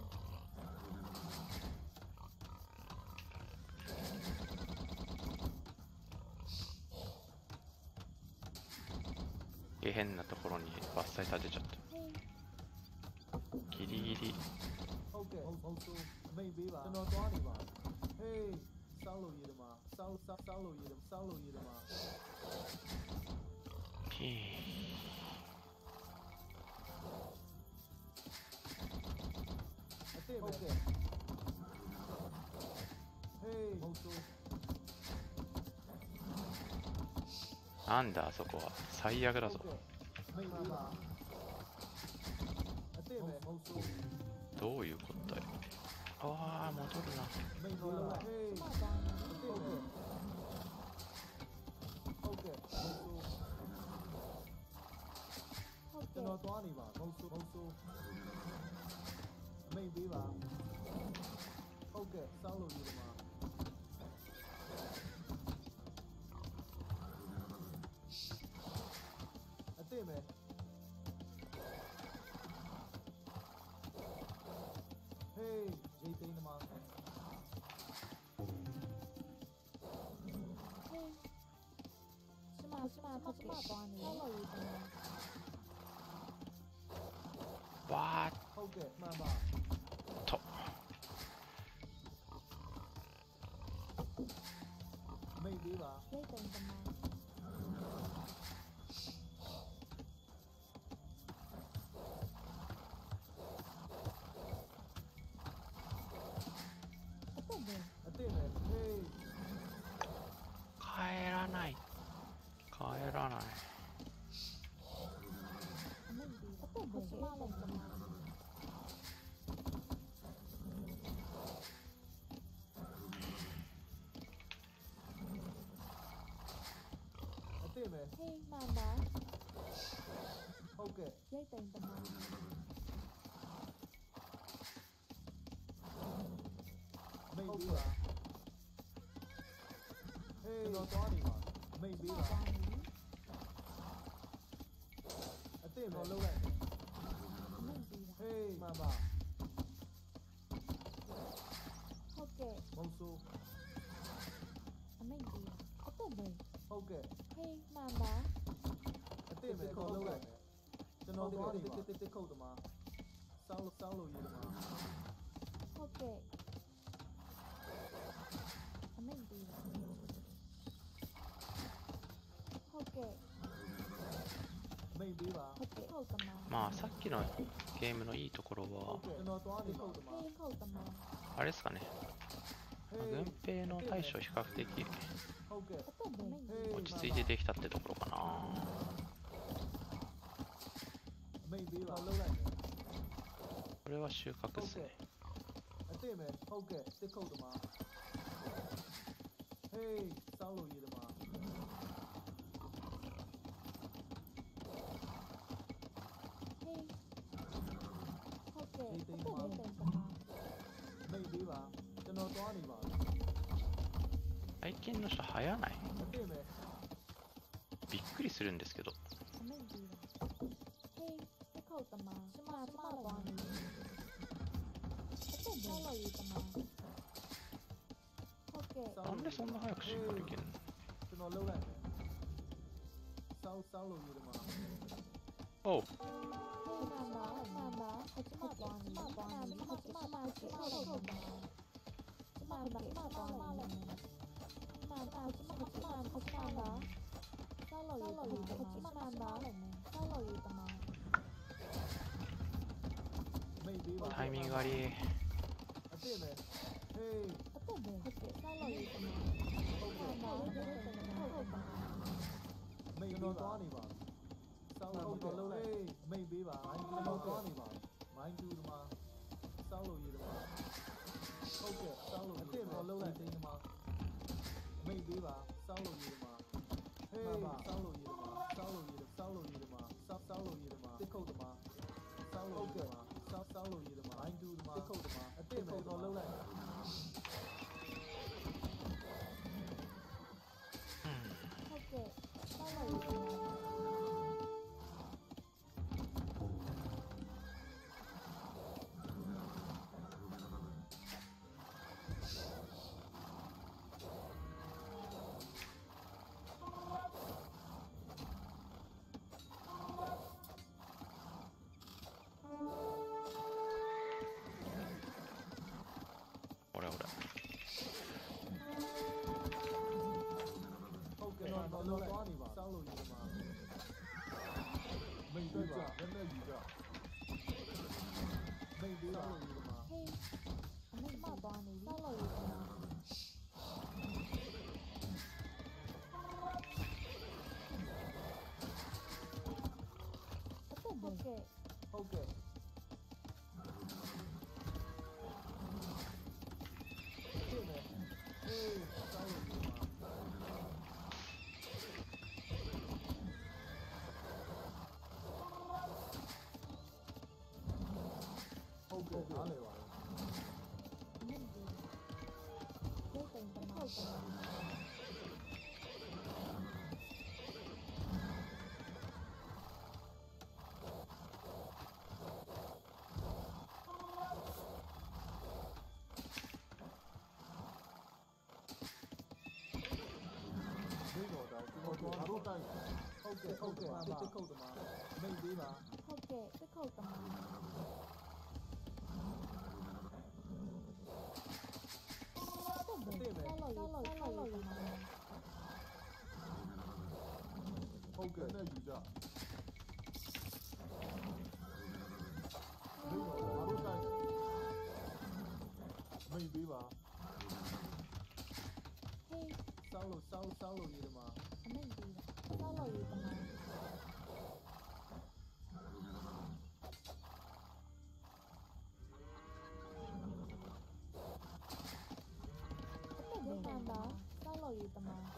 変なところに伐採立てちゃった。ギリギリ。 OK，没背吧？这能抓你吧？嘿，上路一的吗？上路一的，上路一的吗？ ピー。 啊对没？ OK。嘿，没错。 なんだあそこは。最悪だぞ。 没背吧？啊သိမယ်မဟုတ်ဆိုးどういうことだよ。ああ、戻るな。 မိတ်ပေးပါဟေးကျမသွားနေသိမယ်ဟုတ်ကဲ့မဟုတ်ဆိုးဟုတ်ကျွန်ကဲ့တော်သွားနေပါမဟုတ်ဆိုးမဟုတ်ဆိုးမိတ်ပေးပါဟုတ်ကဲ့စောင်းလို့ဒီမှာအသိမယ်ဟေးဂျေသိန်းသမားဟေးကျမဟုတ်ကဲ့သွားနေဆောက်လို့ရတယ်わーっဟုတ်ကဲ့မှန်ပါと。 မိတ်ပေးပါရိတ်သိမ်းသမားအဲ့ဒါပဲအသိမယ်ဟေး帰らない。帰らない。 အမိတ်ဒီအဲ့ဒါပဲကျမလည်းသမားအသိမယ်ဟေးမှန်ပါဟုတ်ကဲ့ရိတ်သိမ်းသမားမိတ်ပေးပါဟေးကျွန်တော်သွားနေပါမိတ်ကျပေးမပါသွားနေပြီအသိမယ်လုံးလိုက်အမိတ်ဒီဟေးမှန်ပါဟုတ်ကဲ့မဟုတ်ဆိုးအမိတ်ဒီအဲ့ဒါပဲဟုတ်ကဲ့ဟေးမှန်ပါအသိမယ်ခေါ်လုံးလိုက်မယ်ကျွန်တော်သွားနေပါတစ်ခုတ်သမားစောင်းလို့ရေးသမားဟုတ်ကဲ့အမိတ်ဒီဟုတ်ကဲ့မိတ်ပေးပါဟုတ်ကဲ့ဟုတ်သမားまあさっきのゲームのいいところဟုတ်はကဲ့ကျွန်တော်သွားနေခုတ်သမားဟေးဟုတ်သမားあれですかね。 ဟေး軍兵の対処比較的ဟုတ်ကဲ့အဲ့ဒါပဲဟေး落ち着いてできたってところかな。 မိတ်ပေးပါလုံးလိုက်မယ်これは収穫ですね。 အသိမယ်ဟုတ်ကဲ့တစ်ခုတ်သမားဟေးစောင်းလို့ရေးသမားဟေးဟုတ်ကဲ့အဲ့ဒါပဲသမားမိတ်ပေးပါကျွန်တော်သွားနေပါ最近の人早ない？ အသိမယ်びっくりするんですけど。 အမိတ်ဒီဟေးတစ်ခုတ်သမားကျမသွားနေပြီအဲ့ဒါပဲဆောက်လို့ရသမားဟုတ်ကဲ့なんでそんな早く進化できるの？ ကျွန်တော်လုံးလိုက်မယ်စောင်းလို့ရေးသမားおう、 ဟေးမှန်ပါကျမသွားနေပြီကျမသွားနေပြီကျမဆောက်လို့ရသမားကျမသွားနေပြီမှန်ပါကျမသွားနေပြီကျမဆောက်လို့ရသမားမှန်ပါဆောက်လို့ရသမားမိတ်ပေးပါタイミング割り。 အသိမယ်ဟေးအဲ့ဒါပဲဟုတ်ကဲ့ဆောက်လို့ရသမားမှန်ပါဟုတ်ကဲ့ဟုတ်ပါမိတ်ကျွန်တော်သွားနေပါစောင်းလို့ကျွန်တော်လုံးလိုက်မိတ်ပေးပါကျွန်တော်သွားနေပါမိုင်းတူသမားစောင်းလို့ရေးသမားဟုတ်ကဲ့စောင်းလို့အသိမယ်လုံးလိုက်သိသမားမိတ်ပေးပါစောင်းလို့ရေးသမားဟေးစောင်းလို့ရေးသမားစောင်းလို့ရေးသမားစောင်းလို့ရေးသမားတစ်ခုတ်သမားစောင်းလို့ရေးသမားစောင်းလို့ရေးသမားမိုင်းတူသမားတစ်ခုတ်သမားအသိမယ်ကျွန်တော်လုံးလိုက်うん。 ဟုတ်ကဲ့ဆောက်လို့ရသမားほらほら。 ဟုတ်ကဲ့ကျွန်တော်လုံးသွားနေပါစောင်းလို့ရေးသမားမိတ်ပေးပါလက်နဲ့ယူကြမိတ်ပေးပါရေးသမားဟေးအမိတ်မသွားနေပြီဆောက်လို့ရသမားဟုတ်ကဲ့ဟုတ်ကဲ့မိန်တော်တိုင်းကျွန်တော်တို့တိုင်းဟုတ်ကဲ့ဟုတ်ကဲ့တစ်ခုတ်တမမိတ်ပေးပါဟုတ်ကဲ့တစ်ခုတ်တမန်ဆောက်လို့ရတမန်ဟုတ်ကဲ့နဲ့ယူကြမိန်တော်တို့တိုင်းမိတ်ပေးပါဟေးစောင်းလို့ရတမအမိတ်ကြီးဆောက်လို့ရတမန် ဒီကံပါဆောက်လို့ရတမန်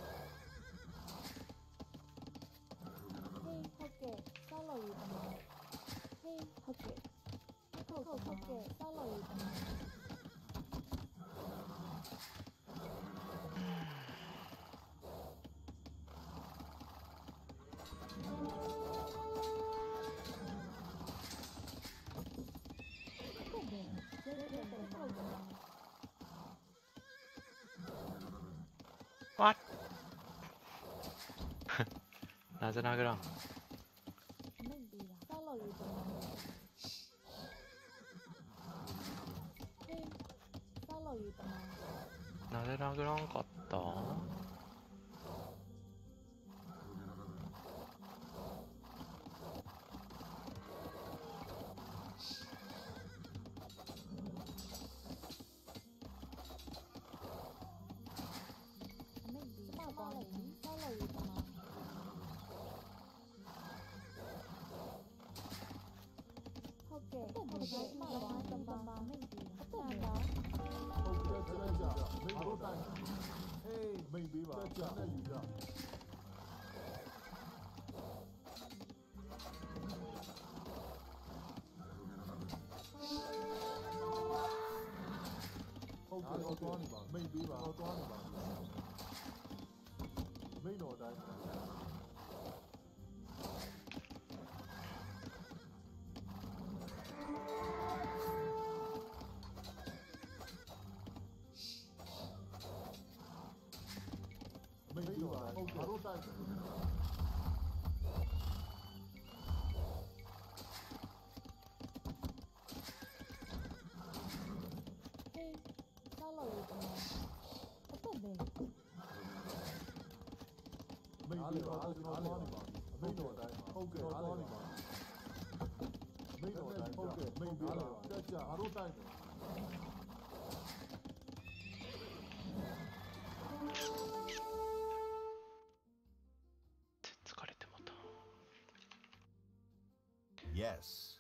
ဟေးဟုတ်ကဲ့ဆောက်လို့ရတမန်ဟေးဟုတ်ကဲ့ဟုတ်ကဲ့ဆောက်လို့ရတမန် What? 나잖아 그럼. အမိတ်ကြီးဆောက်လို့ရတမန်ဟေးဆောက်လို့ရတမန် 나잖아 그런 것도. မိတ်ပေးပါကြနဲ့ယူကြဟုတ်ကဲ့တော့သွားနေပါမိတ်ပေးပါတော့သွားနေပါမိတ်တော်တိုင်းမိတ်တော်တိုင်းဟုတ်ကဲ့တို့တိုင်းဆောက်လို့ရတမန်အသက်ပဲမိတ်ပေးပါကျွန်တော်သွားနေပါမိတ်တော်တိုင်းဟုတ်ကဲ့သွားနေပါမိတ်တော်တိုင်းဟုတ်ကဲ့မိတ်ပေးပါတက်ကြအားတို့တိုင်း疲れてもた。 Yes.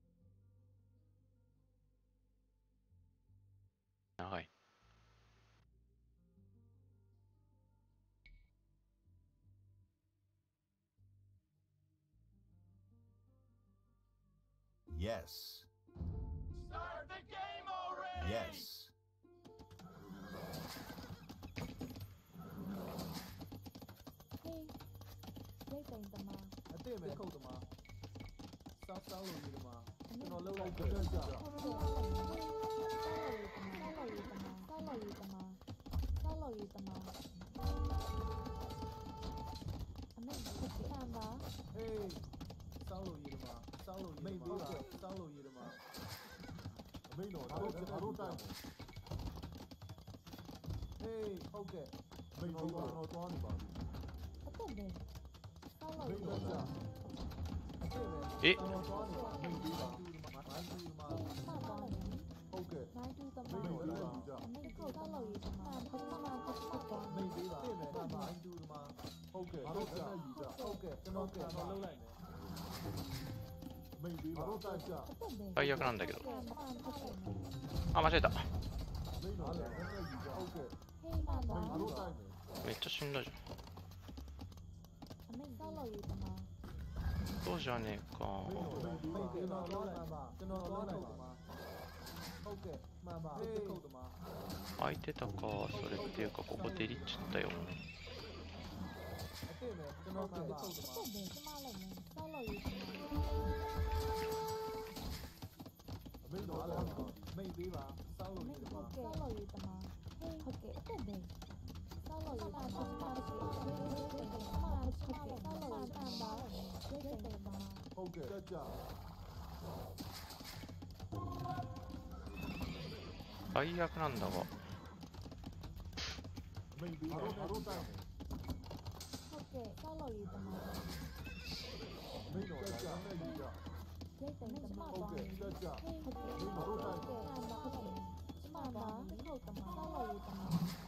長い。 Yes. Start the game already! Yes. Hey, dây tành tầm mà. အစ်စ်ပဲခုတ်သမားစောက်လို့ရေးသမားအမေကျွန်တော်လှုပ်လိုက်ကြကြဟုတ်ကဲ့ဆောက်လို့ရေးတမဆောက်လို့ရေးတမဆောက်လို့ရေးတမအမေဟုတ်ကဲ့အမဟေးစောက်လို့ရေးသမားစောက်လို့ရေးသမားစောက်လို့ရေးသမားအမိန်တော်တို့တိုက်ဟေးဟုတ်ကဲ့မိန်တော်တော့တွားနေပါပြီအတက်ပဲဆောက်လို့မိရေးန်တတော်မကြာえတော်တွားနေပါမိန်ပြီးပါမိုင်းပြီးမှာဆောက်တော့နေဟုတ်ကဲ့နိုင်တူတမမိန်တော်ကြာအမေကိုဆောက်လို့ရေးတမဟုတ်ကဲ့တော့မိန်ပြီးပါပြင်မယ်မိုင်းတူမှာဟုတ်ကဲ့တို့ကြာဟုတ်ကဲ့ကျွန်တော်လှုပ်လိုက်မယ်မိန်ပြီးပါတို့တိုက်ကြအတက်ပဲ最悪なんだけど。 ဟုတ်ကဲ့あ、間違えた。 မိန်တော်လည်းဟုတ်ကဲ့ဟေးမမမိန်တို့တိုက်မယ်めっちゃ死んだじゃん。 အမေဆောက်လို့ရေးတမそうじゃねえか。 မိန်ကျွန်တော်တွားလိုက်ပါကျွန်တော်တွားလိုက်ပါဟုတ်ကဲ့မှန်ပါတစ်ခုတ်သမား空いてたか、それっていうか、ここデリっちゃったよ。 အစ်စ်ပဲကျွန်တော်တစ်ခုတ်သအမားတက်ပဲကျမလည်းမဆောက်လို့ရေးတမမိန်တော်လည်းမိန်ပေးပါစောက်လို့အမေရေးသဟုမားတ်ကဲ့ဆောက်လို့ရေးတမဟေးဟုတ်ကဲ့အတက်ပဲဆောက်လို့ရေးတမဆောက်လို့ရေးတမဆောက်လို့ရေးတမဆောက်လို့ရေးတမရေးတမဟုတ်ကဲ့ကြကြ最悪なんだわ。 မိန်ပေးပါတို့တိုက်မယ်ဟုတ်ကဲ့ဆောက်လို့ရေးတမမိန်တော်ကြာနဲ့ယူကြရေးတမကျမဟုတ်သွားကဲ့နေကြကြဟေးဟုတ်ကဲ့ဟုတ်ကဲ့ဟုတ်ကဲ့ကျမသွားနေကျမသွားနေဟုတ်တမဆောက်လို့ရေးတမ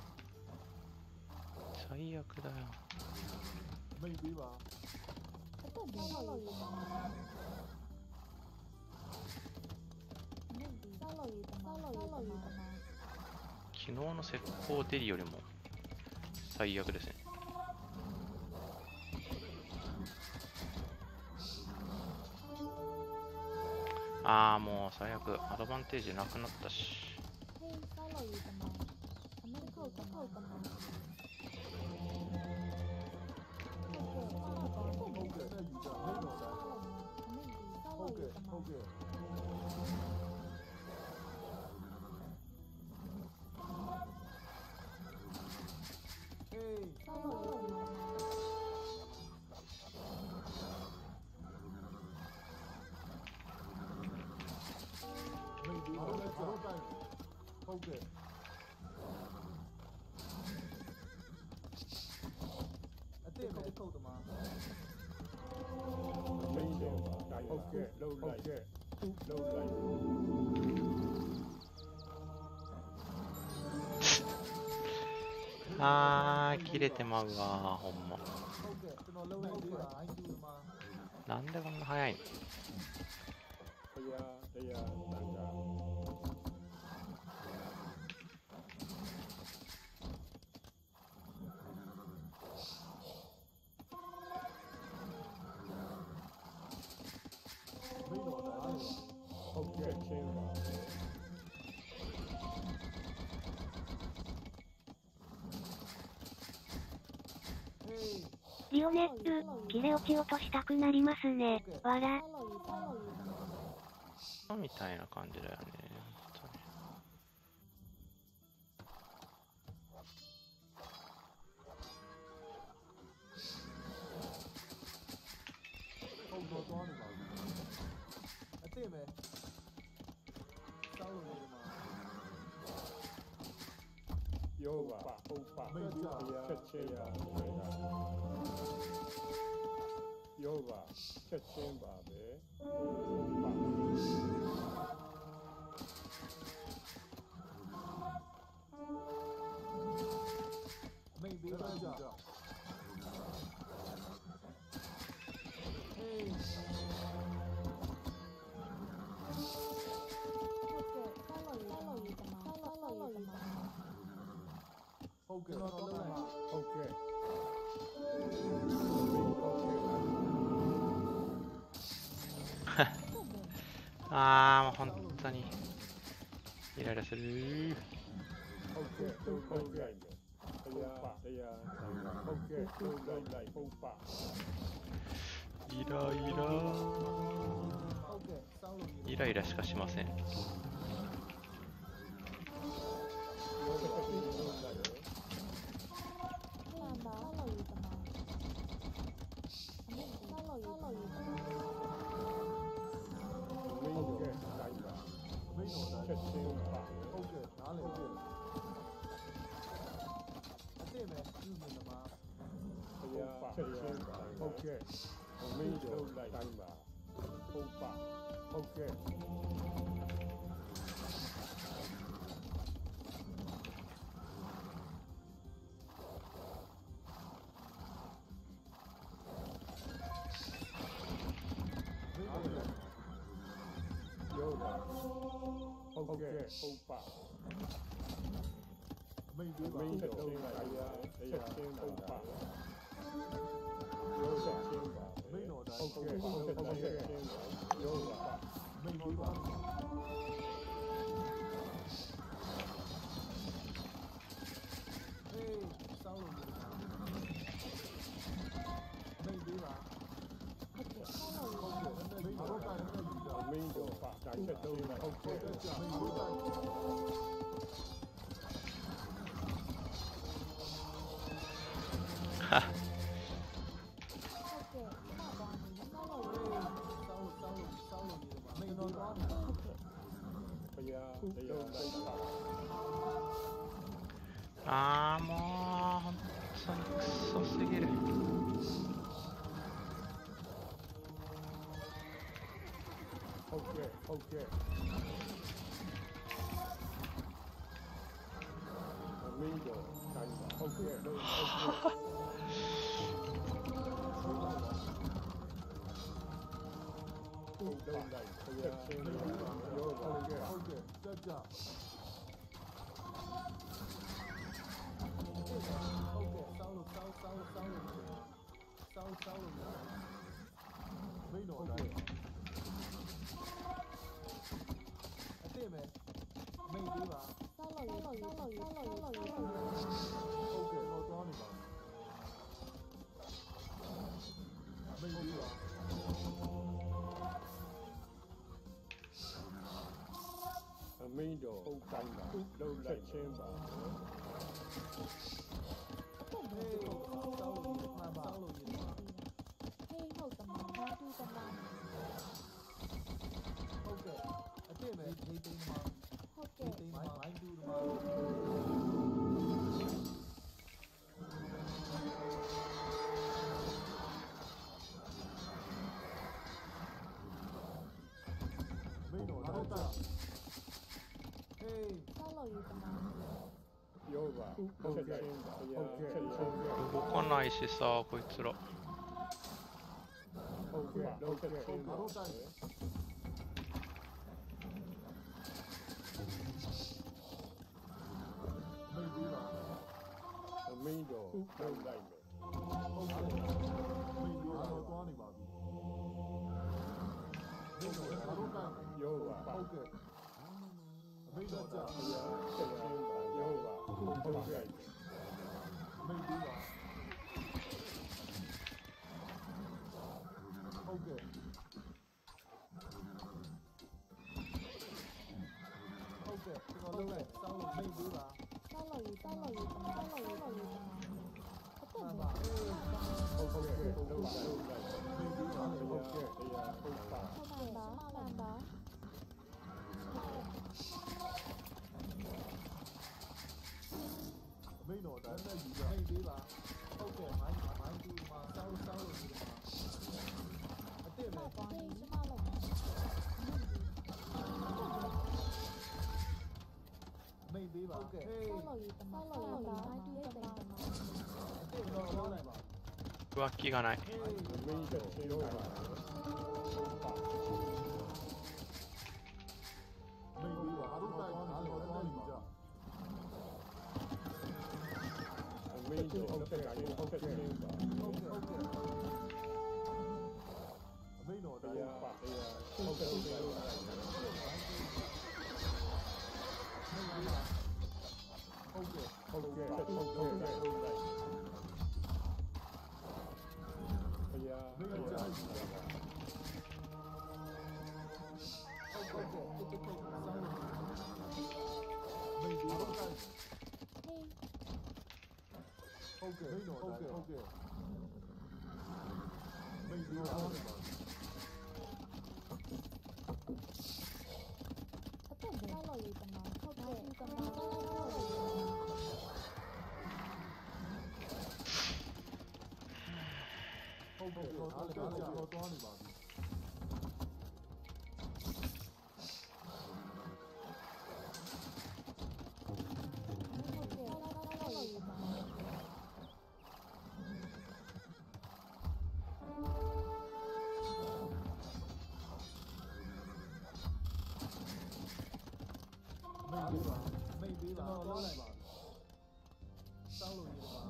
最悪だよ。 မိန်ပေးပါအတက်ပဲဆောက်လို့ရေးတမဆောက်လို့ရေးတမဆောက်လို့ရေးတမ昨日の石膏デリよりも最悪ですね。ああ、もう最悪。アドバンテージなくなったし。 ဟေးဆောက်လို့ရေးတမအမေခုတ်တမဟုတ်တမဟုတ်ကဲ့ဟုတ်ကဲ့နဲ့ယူကြမိန်တော်လည်းအမေဆောက်ဟုလို့တ်ရေးကဲ့တမဟုတ်ကဲ့ဟေးဆောက်လို့ရေးတမမိန်ပေးပါတို့တိုက်ဟုတ်ကဲ့အစ်စ်ပဲခုတ်သမားမင်းတော့တိုင်းဟုတ်ကဲ့လှုပ်လိုက်သူ့လှုပ်လိုက်あー、切れてまうわ、ほんま。 ဟုတ်ကဲ့ကျွန်တော်လုံးလိုက်ပေးပါအိုင်းတူသမားなんでこんな早いの？ ဘုရားတရားတန်ခါမိန်တော်လည်းဟုတ်ကဲ့ချင်းပါဟေးリオネット、切れ落ち落としたくなりますね。わら。 ဆောက်လို့ရေးတမみたいな感じだよね。本当にဟုတ်တော့သွားနေပါဘူးအစ်စ်ပဲစောက်လို့ရေးသမားယောပါဟုတ်ပါဘုရားချက်ချင်းပါဘယ်ကယောပါချက်ချင်းပါပဲပါမိန်ပေးပါကြဟေးဟုတ်ကဲ့ဆောက်လို့ရေးတမဆောက်လို့ရေးတမဟုတ်ကဲ့ကျွန်တော်လုံးလိုက်ဟုတ်ကဲ့ああー、もう本当にイライラする。イライライラしかしません。あー、もう本当にクソすぎる。動かないしさ、こいつら。浮気がない。 မိတ်ကြဟုတ်ကဲ့တိတ်တိတ်ဆောင်းလို့မိတ်ဒီတော့တိုင်းဟုတ်ကဲ့ဟုတ်ကဲ့မိတ်ဒီတော့တိုင်းပါအတက်ဘယ်လောက်ရေးတမဟုတ်တယ်တမဟုတ်တယ်ဟုတ်ကဲ့တော့သွားနေပါပြီမိတ်ပေးပါတော့လိုက်ပါစောင်းလို့ရပါ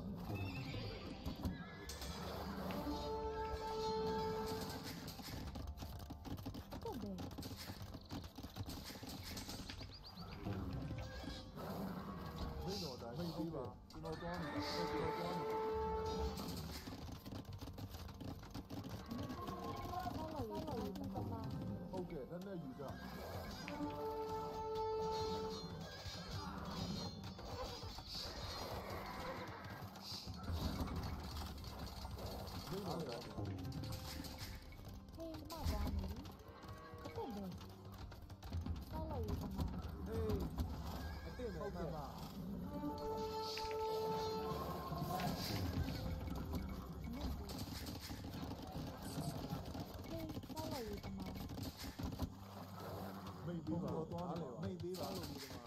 မိတ်ပေးပါကျွန်တော်သွားနေပါကျွန်တော်သွားနေပါဟုတ်ကဲ့လက်နဲ့ယူကြမိတ်ပါ Hey, ma ba ni. Ate be. Sala yi ta ma. ဟေးအစ်စ်ဟုတ်ကဲ့ပါ Hey, sala yi ta ma. မိတ်ပေးပါသွားနေပါမိတ်ပေးပါလို့ဒီမှာ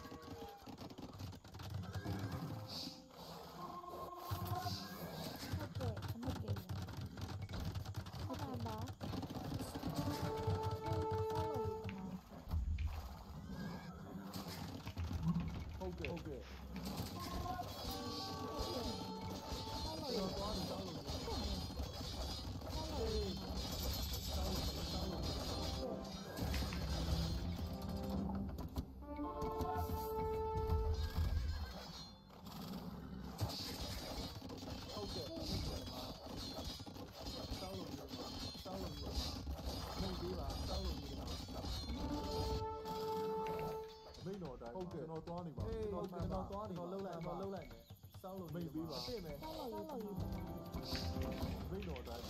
Okay, ama ke. Ama ba. Sala yi ta ma. ဟုတ်ကဲ့ဟုတ်ကဲ့ Sala ကျွန် yi. တော်သွားနေတော့လို့ Sala yi ta ma. စောင်းလို့ ဟုတ်ကဲ့စောင်းလို့မိတ်ပေးပါစောင်းလို့မိတ်တော်တိုင်းဟုတ်ကဲ့ကျွန်တော်သွားနေပါကျွန်တော်သွားနေကျွန်တော်လှုပ်လိုက်မယ်စောင်းလို့မိတ်ပေးပါသိမယ် Sala yi ta ma. မိတ်တော်တိုင်း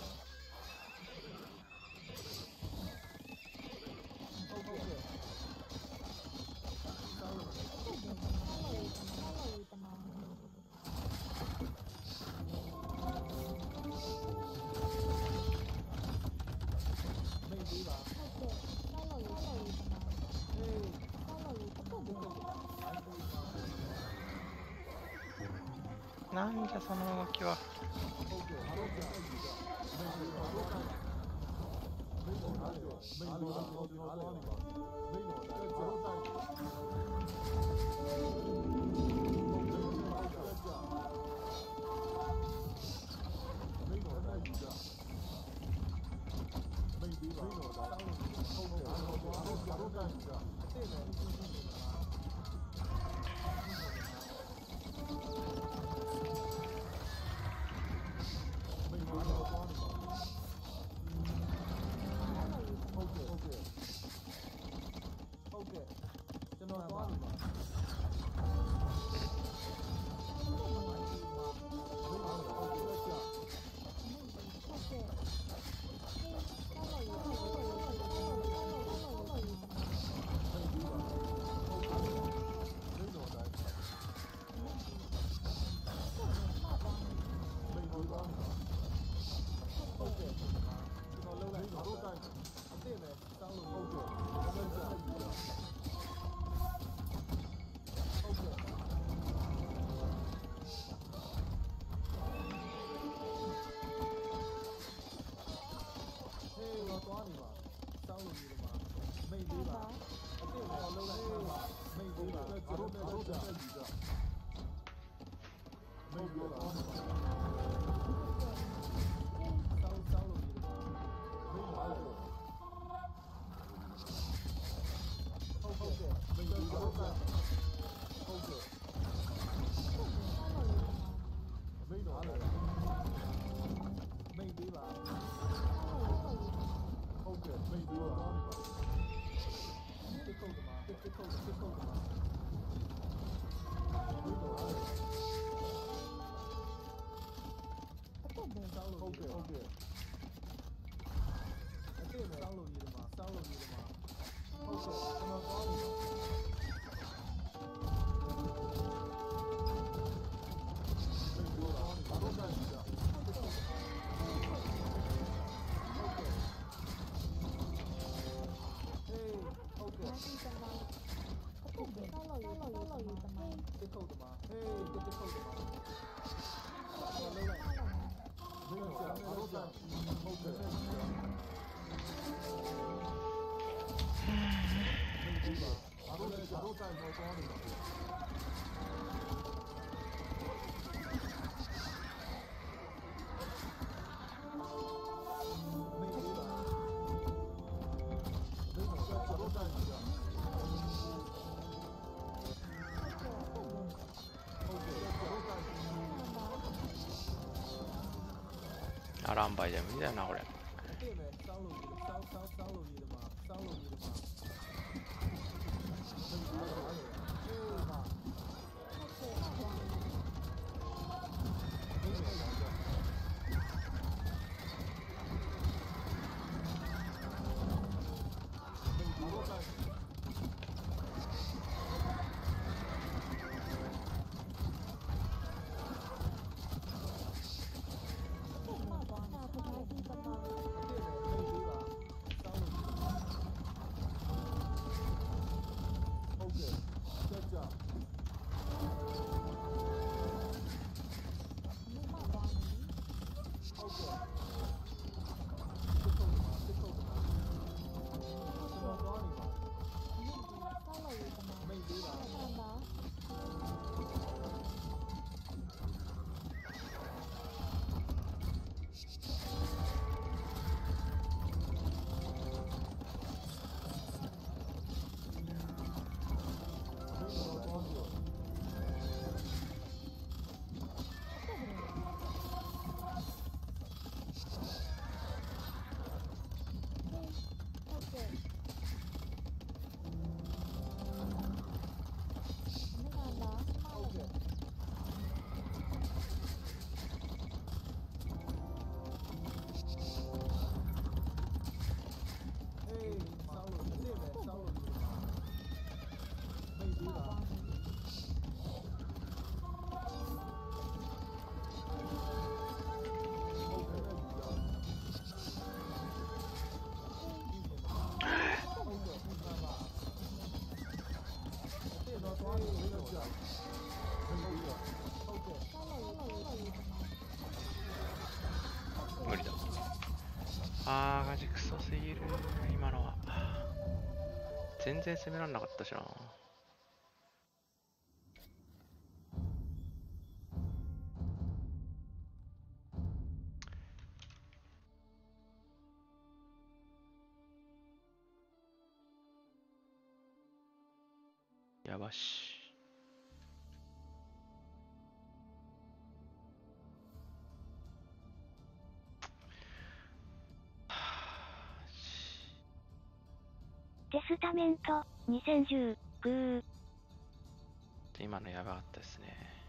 ဟုတ်ကဲ့စောင်းလို့ Sala yi ta ma. မိတ်ပေးပါ Okay, sala yi ta ma. ဟေး Sala yi ta ma. なんじゃその動きは。 ဟုတ်ကဲ့ဟုတ်ကဲ့မိတ်ပေးပါမိတ်တော်သွားနေပါမိတ်တော်တိုင်းကြောက်တိုင်းမိတ်တော်တိုင်းကြောက်မိတ်ပေးပါမိတ်တော်တိုင်းဟုတ်ကဲ့ဟုတ်ကဲ့ကြောက်အစ်နဲ့မိတ်တော်သွားနေပါဟုတ်ကဲ့ဟုတ်ကဲ့ဟုတ်ကဲ့ကျွန်တော်သွားနေပါဟုတ်ကဲ့ကျွန်တော်လုံးလိုက်တော့တိုင်းအစ်နဲ့စောင်းလို့ဟုတ်ကဲ့ဟုတ်ကဲ့ဟုတ်ကဲ့ဟေးတော့သွားနေပါစောင်းလို့ဒီမှာမိတ်သေးပါအစ်နဲ့လုံးလိုက်ပါမိတ်သေးပါကျွန်တော်တို့တက်ကြည့်ကြမိတ်သေးပါစောင်းလို့ဒီမှာမိတ်ပါလို့ဟုတ်ကဲ့မိတ်သေးပါဟုတ်ကဲ့မိတ်တော်မိတ်သေးပါアランバイで無理だよなこれ。 对呗，烧炉鱼的，烧炉鱼的嘛，烧炉鱼的嘛。 無理だ。あーガジクソすぎる今のは。全然攻めらんなかったしな。やばし。 テスタメント2010グー。 今のやばかったですね。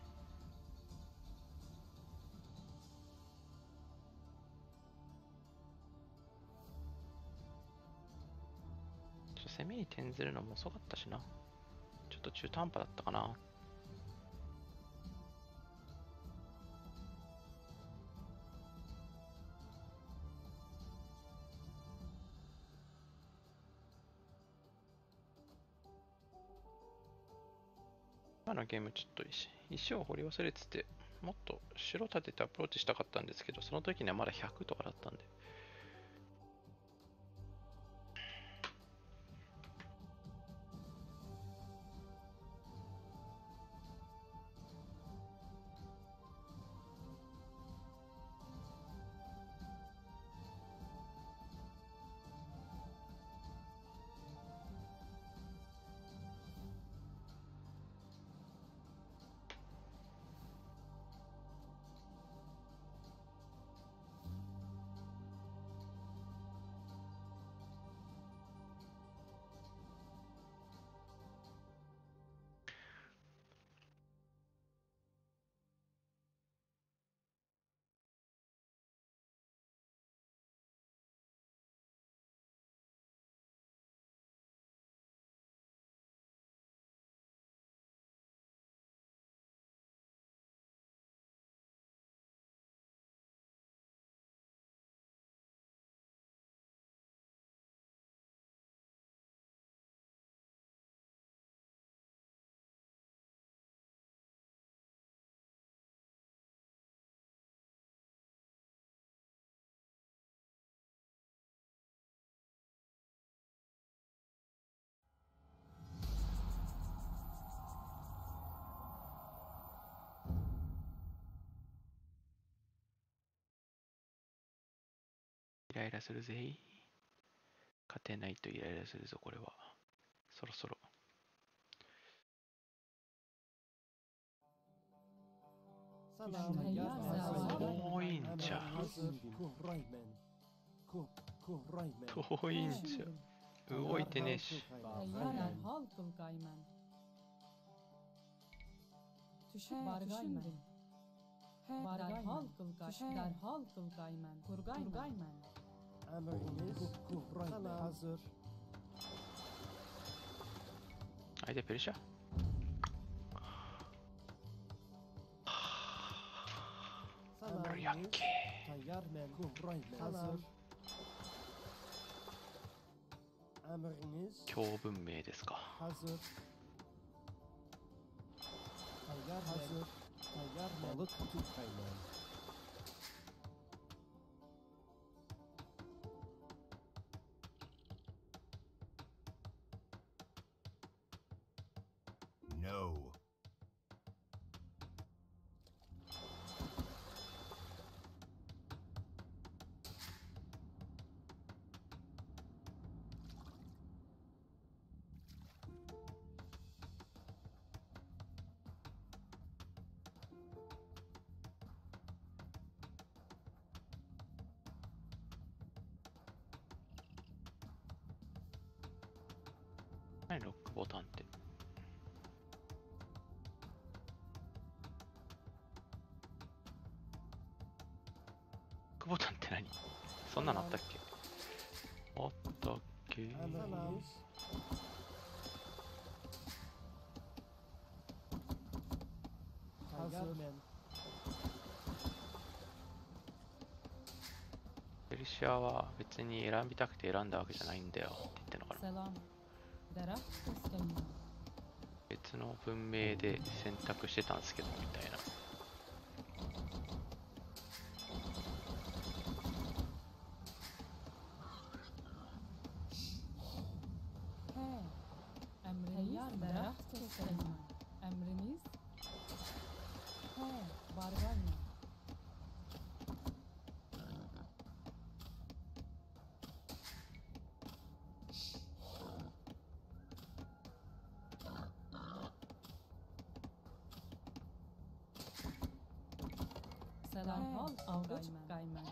攻めに転ずるのも遅かったしな。ちょっと中途半端だったかな。今のゲームちょっと石を掘り忘れてて、もっと城立ててアプローチしたかったんですけど、その時にはまだ100とかだったんで。 ライラするぜ。勝てないとイライラするぞ、これは。そろそろ。遠いんじゃ。遠いんじゃ。動いてねえし。 Derhal Kılgaymen. Bargaymen. Derhal Kılgaymen. Derhal Kılgaymen. Kurgaymen. Hazır. 相手ペルシャ。やっけ。 Tayyarmen. Hazır. Emriniz. 強文明ですか。 Hazır. Hazır. Tayyarmen. Balık tutmayın. No. 何ロックボタンって。ロックボタンって何？そんなのあったっけ？あったっけ？ Emriniz. ペルシアは別に選びたくて選んだわけじゃないんだよって言ってんのかな。 Selam. Derah Kılgaymen. 別の文明で選択してたんですけどみたいな。 Emriniz Derah Kılgaymen. Emriniz. Bargaymen. Selam Avgıç Gaymen.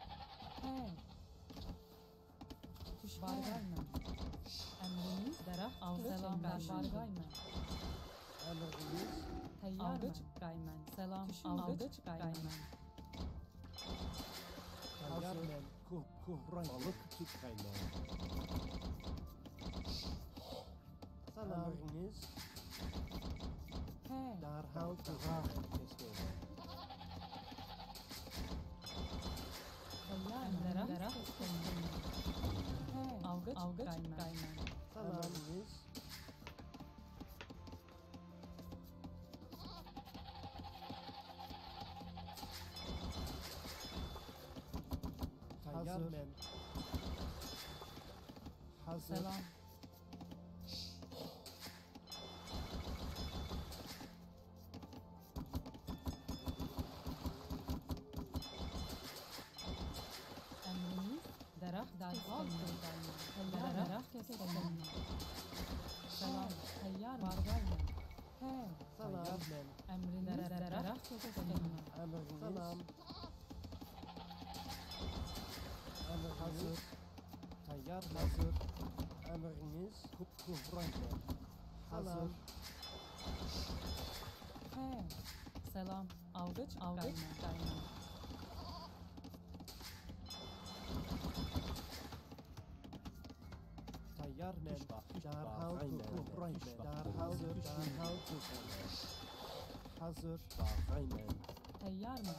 Bargaymen. Emriniz Derah Avgıç Bargaymen. Emriniz. Avgıç Gaymen. Selam Avgıç Gaymen. Tayyarmen. Balık tutmayın. Emriniz. Derhal Kılgaymen. Derah Avgıç Gaymen. Emriniz. Tayyarmen. Hazır. Selam. Emriniz Derah Kılgaymen. Derah Kılgaymen. Selam. Tayyar Bargaymen. Tayyarmen. Emriniz Derah Kılgaymen. Emriniz. Selam. Emriniz. Hazır. Tayyar hazır. Emriniz. Kıvraymen. Hazır. Selam. Avgıç Gaymen. Tayyarmen. Derhal Kıvraymen. Derhal hazır. Derhal Kıvraymen. Hazır. Kıvraymen. Tayyar mı?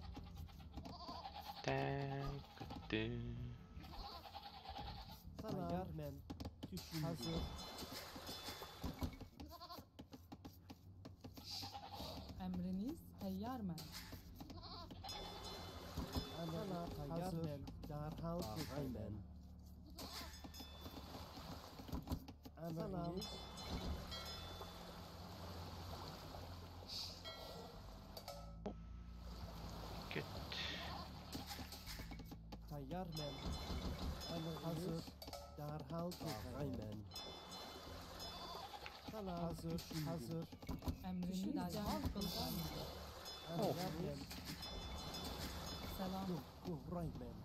てーんくってーん。 Tayyarmen. Hazır. Emriniz Tayyar mı? Tayyarmen. Derhal Kıvraymen. Emriniz. Tayyar men. Hazır. Derhal Kaymen. Hazır. Hazır. Emriniz derhal kılgaymen. Tayyar men. Selam. Kuhraymen.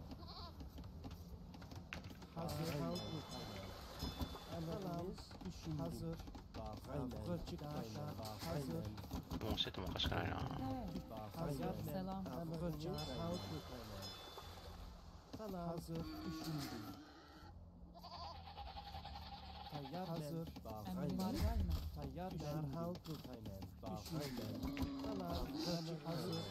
Hazır. Derhal Kaymen. Emriniz hazır. Hazır. Hazır. もうしててもおかしくないな。 Tayyar men. Selam. Emriniz derhal Kaymen. Hazır. Düşündüm. Tayyar hazır. Emrin bargaymen. Tayyar derhal Kaymen. Düşündüm. Hazır.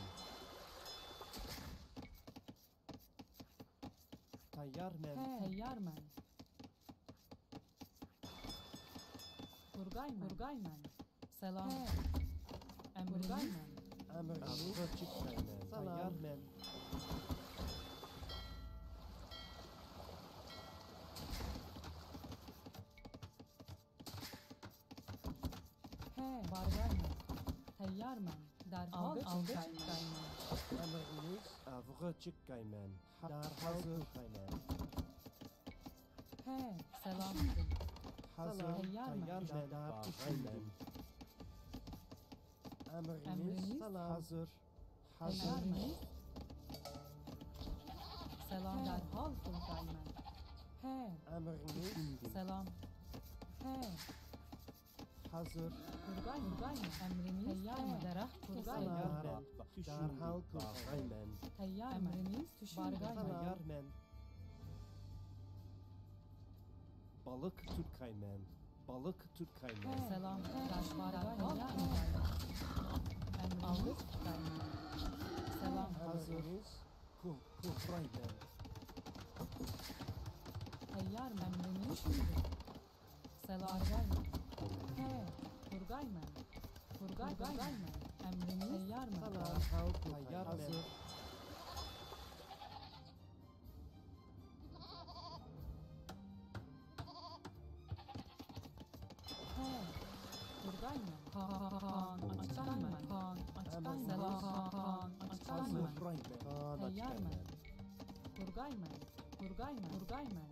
Tayyar men. Teyyarmen. Burgaymen. Selam. Emriniz. Emriniz Kaymen. Tayyar men. Bargaymen. Teyyarmen. Derhal kılgaymen. Emriniz Avgıcık Kaymen. Derhal Kaymen. Selam. Hazır. Tayyar men. Tayyar men. Kaymen. Emriniz hazır. Hazır. Teyyarmen. Selam. Derhal kılgaymen. Emriniz Selam. hazır. Burgaymen. Emriniz. Teyyarmen. Derah kılgaymen. Tayyar men. Derhal Kaymen. Teyyarmen. Emriniz. Bargaymen. Tayyar men. Balık Türk Kaymen. Balık Türk Kaymen. Selam. Daş bargaymen. Emriniz. Kılgaymen. Selam. Hazırız. Kuhraymen. Teyyarmen. Emriniz. Selam. Bargaymen. Burgaymen. Burgaymen. Emriniz. Teyyarmen. Derhal Tayyar men. Burgaymen. Kaan. Açaymen. Kaan. Açaymen. Selam. Kaan. Açaymen. Kuhraymen. Teyyarmen. Burgaymen. Burgaymen.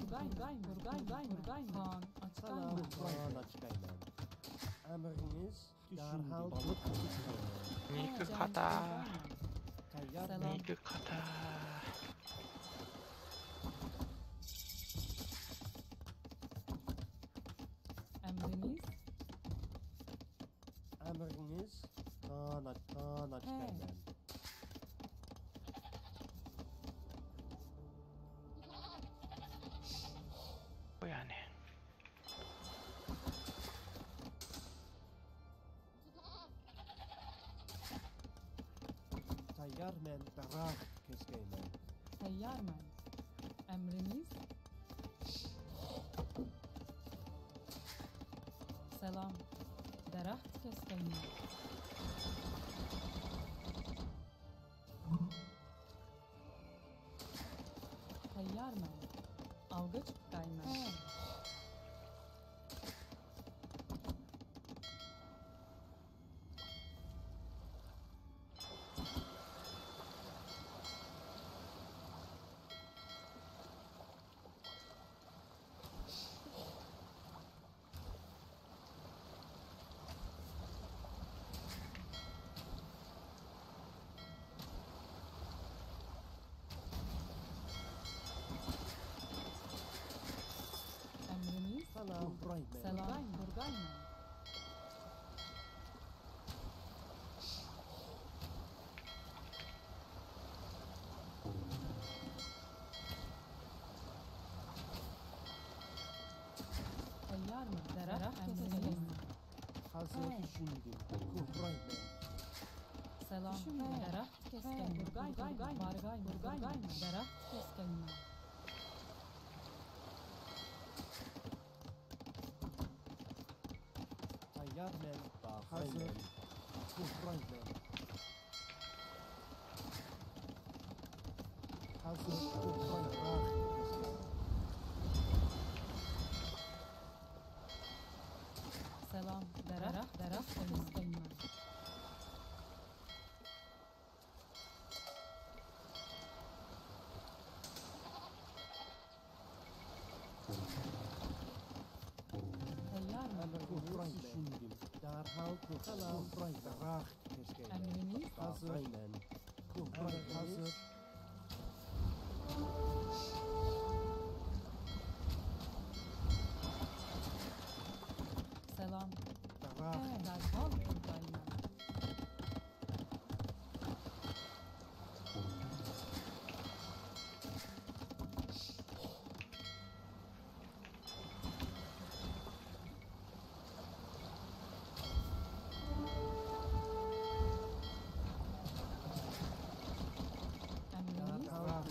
Kaan. Salam Açaymen. Kaymen. Emriniz derhal balık Türk Kaymen. 肉肩。 Tayyar Selam. men. 肉肩。 Emriniz. Emriniz kanat Kaymen. Bu yani. Tayyar men. Derhal Kaymen. Teyyarmen. Emriniz. Selam. Deraht keskaymen. Teyyarmen. Avgıç kaymen. Emriniz. Salam Kuhraymen. Selam. Burgaymen. Teyyarmen. Deraht keskaymen. Hazır düşündüm. Kuhraymen. Selam. Deraht keskaymen. Burgaymen. Bargaymen. Deraht keskaymen. Tayyar men. Hazır. Kuhraymen. Hazır. Kuhraymen. Selam. Deraht keskaymen. تيار Şimdi derhal kurtalan bırak keşke. emriniz Hazır. Aynen. Hazır. selam. Bırak. Derhal buradayım. Emriniz Bırak.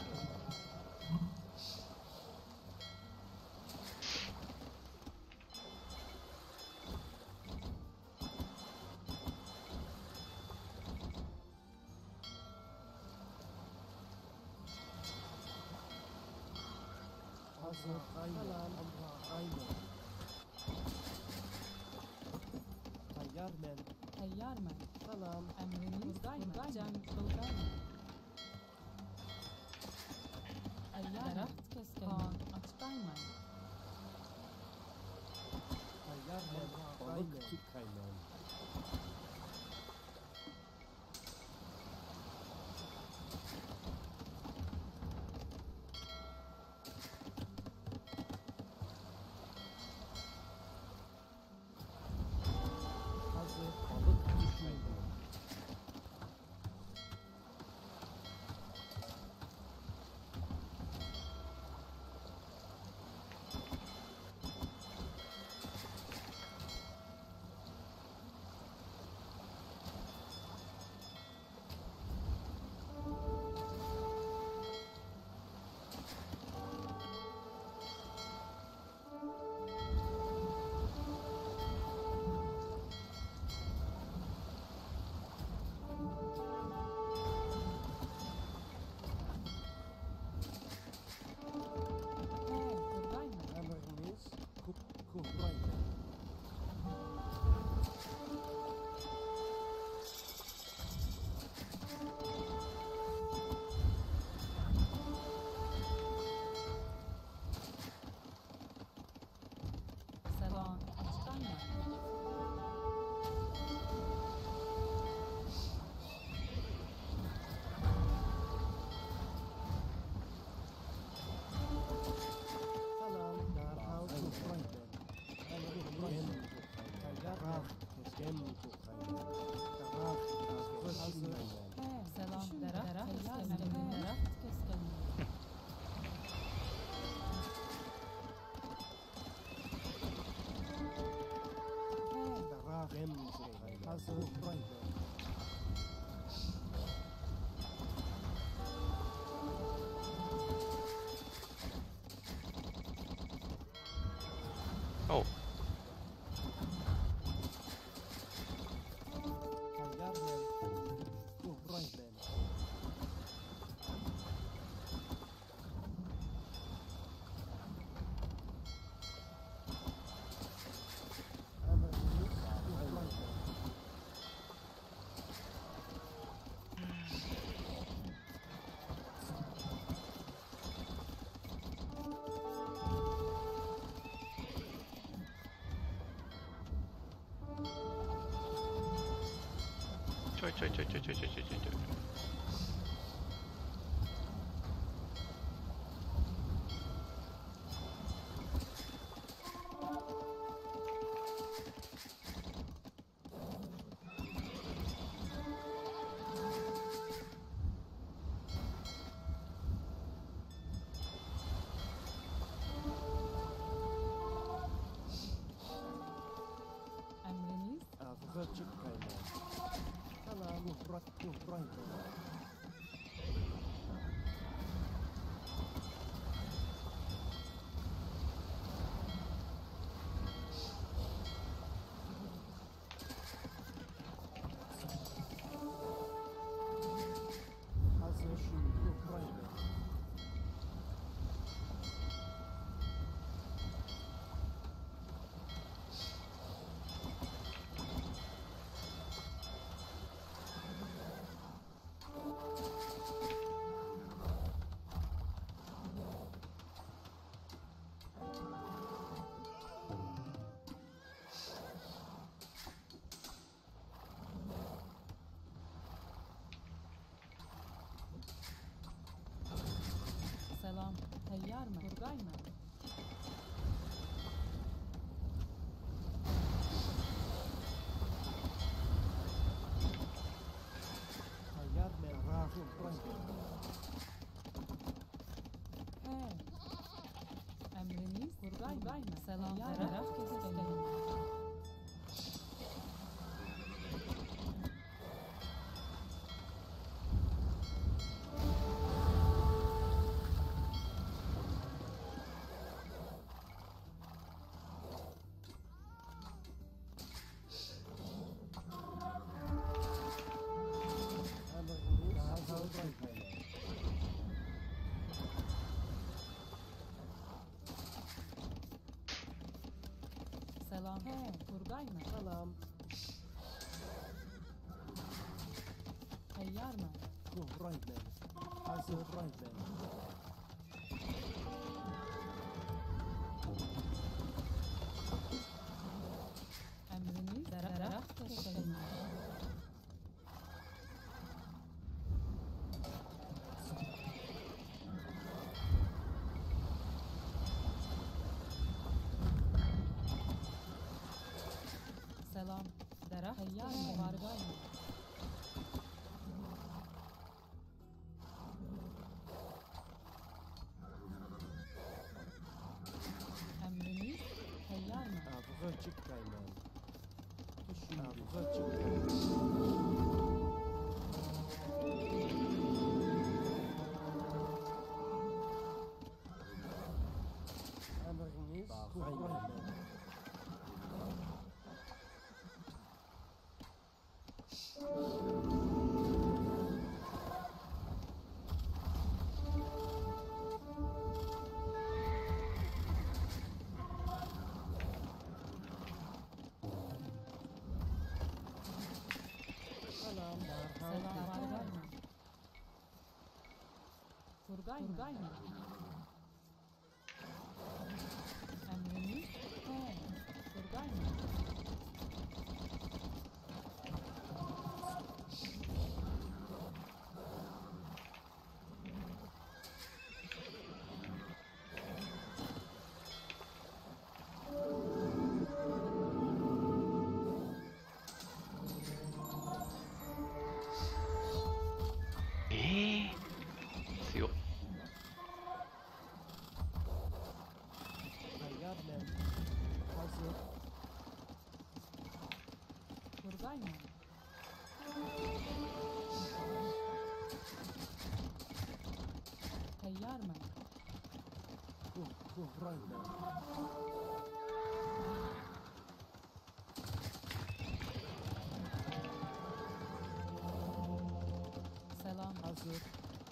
Hazır. Aynen. Aynen. Tayyar men. teyyar mı? Salam. Emriniz buradayım. Cem buradayım. Teyyar mı? Kaan açtayım. Tayyar men. Balık kaymen. Hazır. Balık kaymen. Buradayım. Emriniz kubraymen. Selam açtayım. Salam. Derhal kubraymen. Emriniz tayyar keşken kaymen. Hazır. Selam Berat kesken. Berat kesken. Hazır. Kubraymen. Oh, Tayyar men. Kubraymen. Emriniz kubraymen. Çöy. Emriniz Azgıcık kaymen. Salam. Kubraymen. Hazır. Kubraymen. Hayarma. Turgayma. Hayar men rafu Franken. Emriniz Turgayma. Selam taraf keselim. Emriniz rafu Franken. Selam. Turgayma. Salam. Hayarma. Franken. Hazır Franken. Emriniz taraf keselim. Selam. Derah. Hayarma. Vargayma. Emriniz hayarma. Avga çıkkayman. Avga çıkkayman. Emriniz Franken. Salam darhal. Selam. Vargayma. Turgayma. Emriniz Turgayma. 強っ。 Hayar men. Hazır. Turgayma. Hayarma. Franken. Selam. Hazır.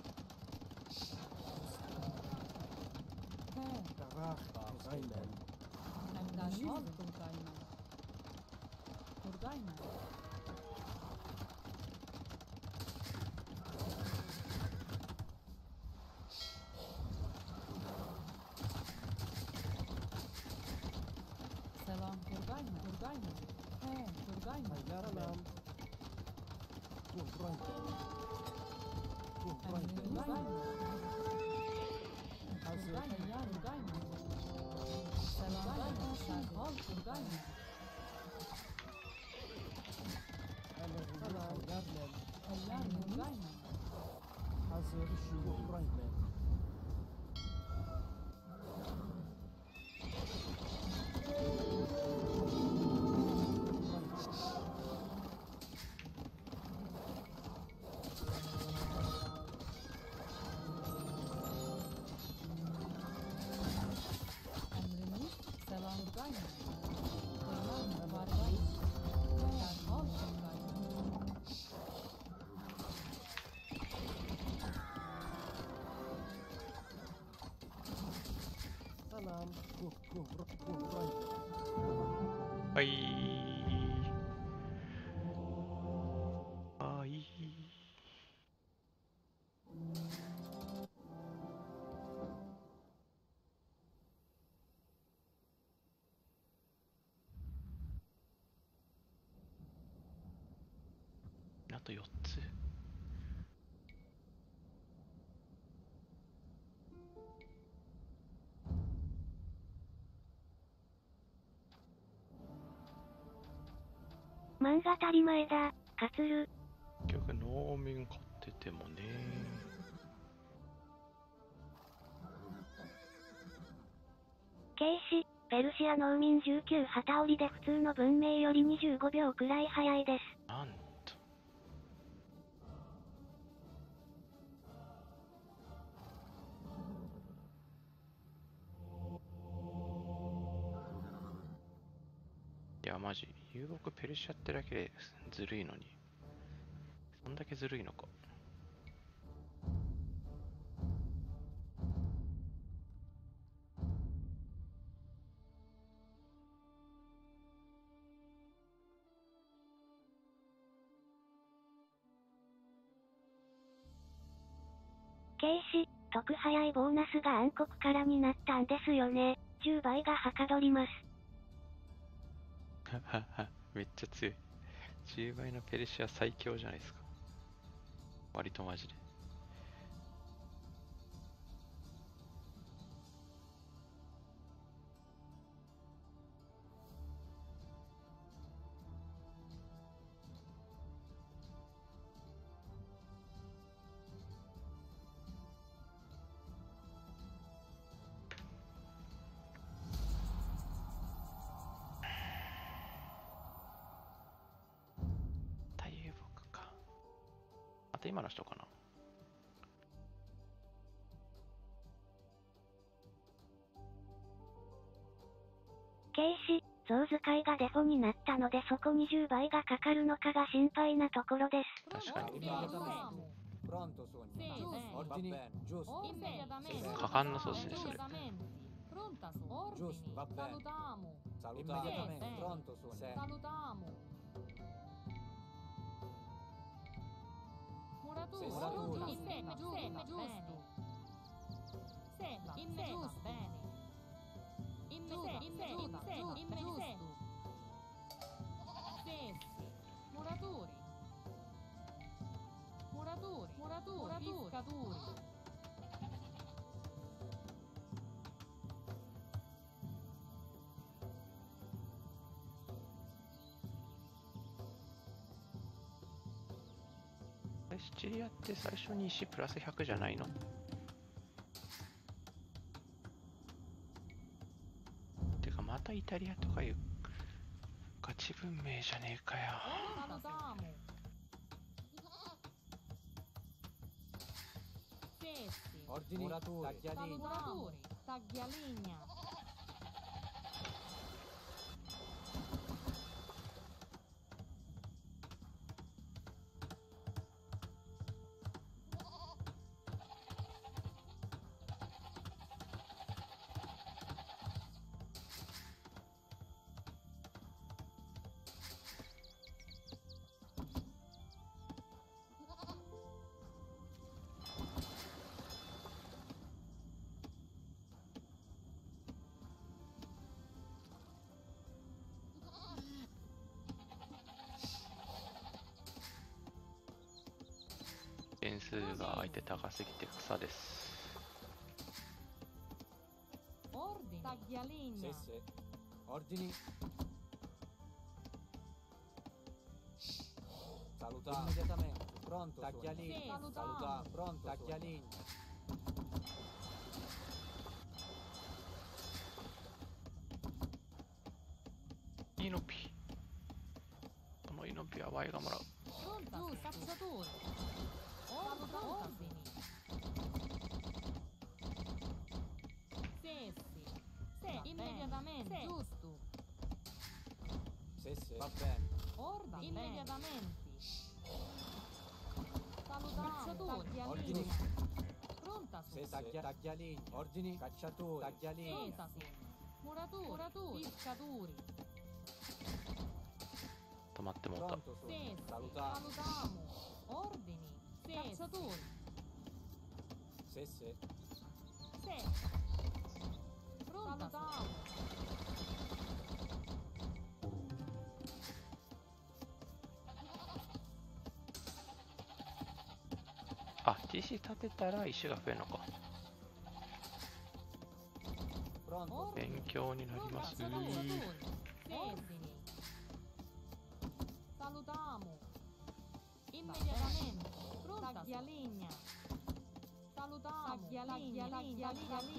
Darah Franken. Emriniz Turgayma. Turgayma. Selam. Turgayma. Turgayma. Turgayma. Hayar men. Franken. Emriniz Franken. Turgayma. Hazır. Turgayma. Selam. Serhal Turgayma. Emriniz hayar men. Hayarma. Turgayma. Hazır. Franken. Emriniz selam Turgayma. Hayarma. Vargayma. Serhal Turgayma. Salam. Franken. はい。あーいい。あと4つ。 漫画当たり前だ。カツル。 結局農民買っててもね。 警視、ペルシア農民19旗織りで普通の文明より25秒くらい早いです。 なんと。いやマジ、遊牧ペルシャってだけでずるいのに。そんだけずるいのか。 警視、特早いボーナスが暗黒からになったんですよね。10倍がはかどります。 めっちゃ強い。10倍のペルシア最強じゃないですか。割とマジで。大遊牧か。あと今の人かな。 警視、象使いがデフォになったのでそこ20倍がかかるのかが心配なところです。 確かに。 Pronto Sonia? Ordini? Giusto. Immediatamente. かかんなそうですね、それ。 Pronta su. Ordini. Giusto, va bene. Salutiamo. Immediatamente. Sì. Pronto Sonia? Salutiamo. Muratura. Sì, muratura. Giusto. Seba. Giusto. Bene. Giusto. Stessi. Muratori. Pescatori. シチリアって最初に石プラス100じゃないの？てかまたイタリアとかいうガチ文明じゃねえかよ。 Salutiamo. Stessi. Ordini? Taglialini? Muratori. Taglialegna. 点数が相手高すぎて草です。 Ordini. Taglialegna. Sì, sì. Ordini? Salutiamo. Immediatamente. Pronto Taglialini? Sì, Salutiamo. Pronto Taglialini? イノピ。このイノピはワイがもらう。 Pronta. Cacciatori. Ordini. Stessi. Immediatamente. Giusto. Sì, sì. Va bene. Ordini. Immediatamente. Salutiamo. Ordini? Pronta su. Sì, Taglialini. Ordini? Cacciatori. Taglialini. Pronta su. Muratori. Pescatori. 止まってもうた。 Pronto Sonia? Stessi. Salutiamo. Salutiamo. Ordini. Cacciatori. Sì, sì. Sì. Pronta. Salutiamo. あ、TC 立てたら石が増えるのか。 Pronto? 勉強になります。 Cacciatori. Ordini. Salutiamo. Immediatamente. Pronta. Taglialegna. Salutiamo. Taglialegna.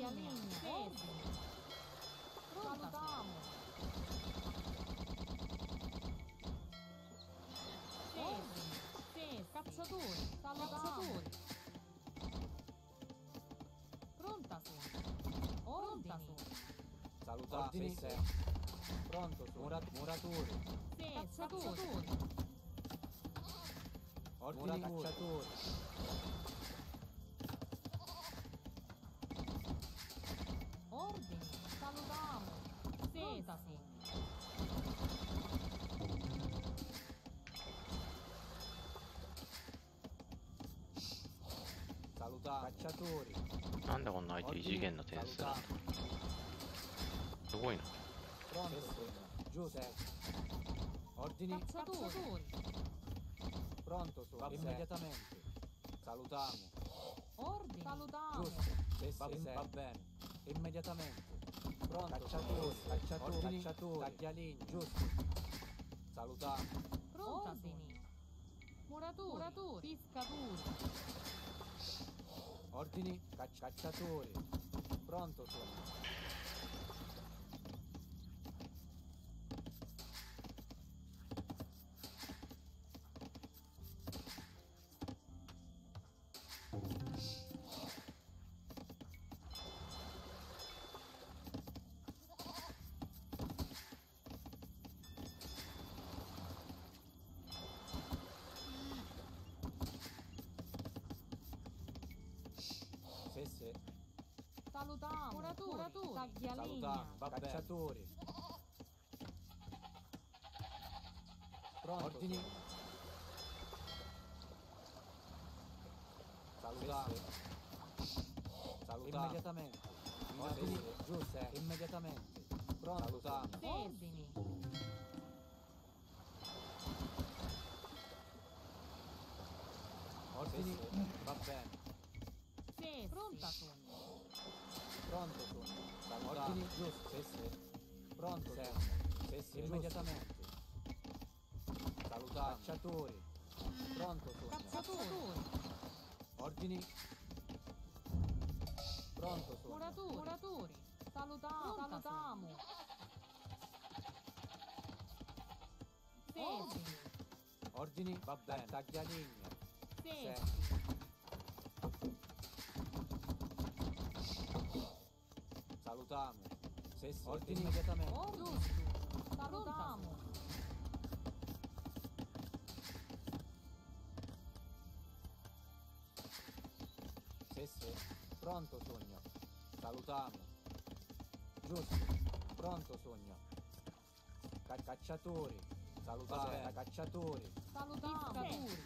Salutiamo. Cacciatori. Salutatori. Pronta su. Ordini. Salutare. Ordini. Sì. Pronto su. Muratori. Cacciatori. Ordini. Cacciatori. Ordini. Salutiamo. Sesasi. Salutare. Cacciatori. なんでこんな相手異次元の点数なんだ。すごいな。 Pronto su. Giuseppe. Ordini. Cacciatori. Pronto su. Immediatamente. Salutiamo. Ordini. Salutiamo. Giusto. Sì, va bene. Immediatamente. Pronto. Cacciatori. Cacciatori. Cacciatori. Taglialigni. Giusto. Salutiamo. Prontasini. Muratori. Pescatori. Ordini. Cacciatori. Pronto su. Sì. Salutiamo. Muratori. Taglialegna. Salutiamo. Cacciatori. Pronto. Ordini. Salutiamo. Salutiamo. Immediatamente. Ordini. Giusto. Immediatamente. Pronto. Salutiamo. Ordini. Ordini. Va bene. Pronta sogno. Pronto sono. Ordini giusto. Sì. Pronto sì. Immediatamente. Salutare. Cacciatori. Pronto sono. Cacciatori. Ordini. Pronto sono. Muratori. Salutiamo. Ordini. Ordini. Va bene. Taglialigna. Sì. Salutiamo. Sì. Ordini immediatamente. Giusto. Salutiamo. Sì. Pronto sogno. Salutiamo. Giusto. Pronto sogno. Cacciatori. Salutare. Cacciatori. Salutiamo.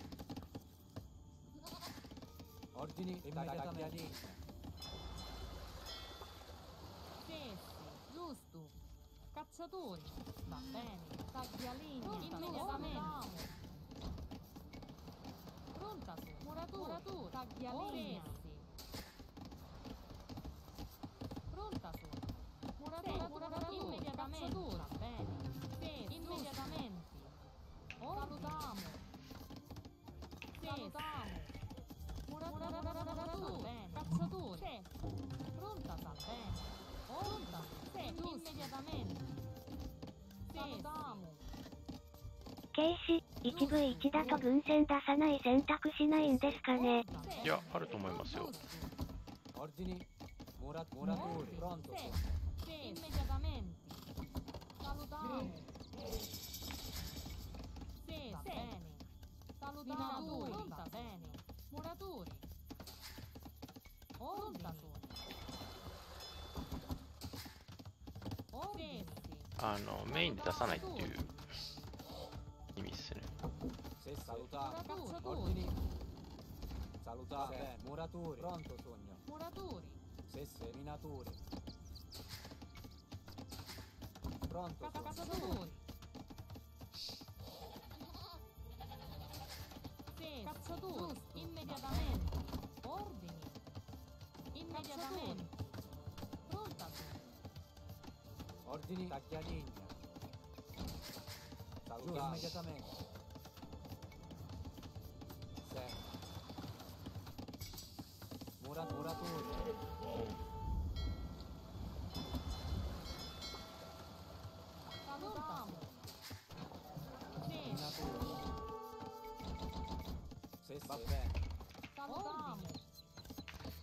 Ordini immediatamente. Giusto. Cacciatori. Va bene. Taglialegna. Immediatamente. Pronta su. Muratori. Taglialegna. Pronta su. Muratori. Immediatamente. Va bene. Immediatamente. Salutiamo. Salutiamo. Muratori. Bene. Cacciatori. Pronta, va bene. Pronta. Immediatamente. Salutiamo. 警視、1V1 だと軍船出さない選択しないんですかね。 いや、あると思いますよ。 Ordini. Muratori. Pronto. Immediatamente. Salutiamo. Va bene. Salutiamo. Va bene. Muratori. Ordini. メインで出さないっていう意味っすね。 Sì, salutare. Ordini. Salutare. Muratori. Pronto sogno. Muratori. Sì. Minatori. Pronto sogno. Cacciatori. Cacciatori. Immediatamente. Ordini. Immediatamente. Pronta. Ordini. Taglialigna. Salutare. Immediatamente.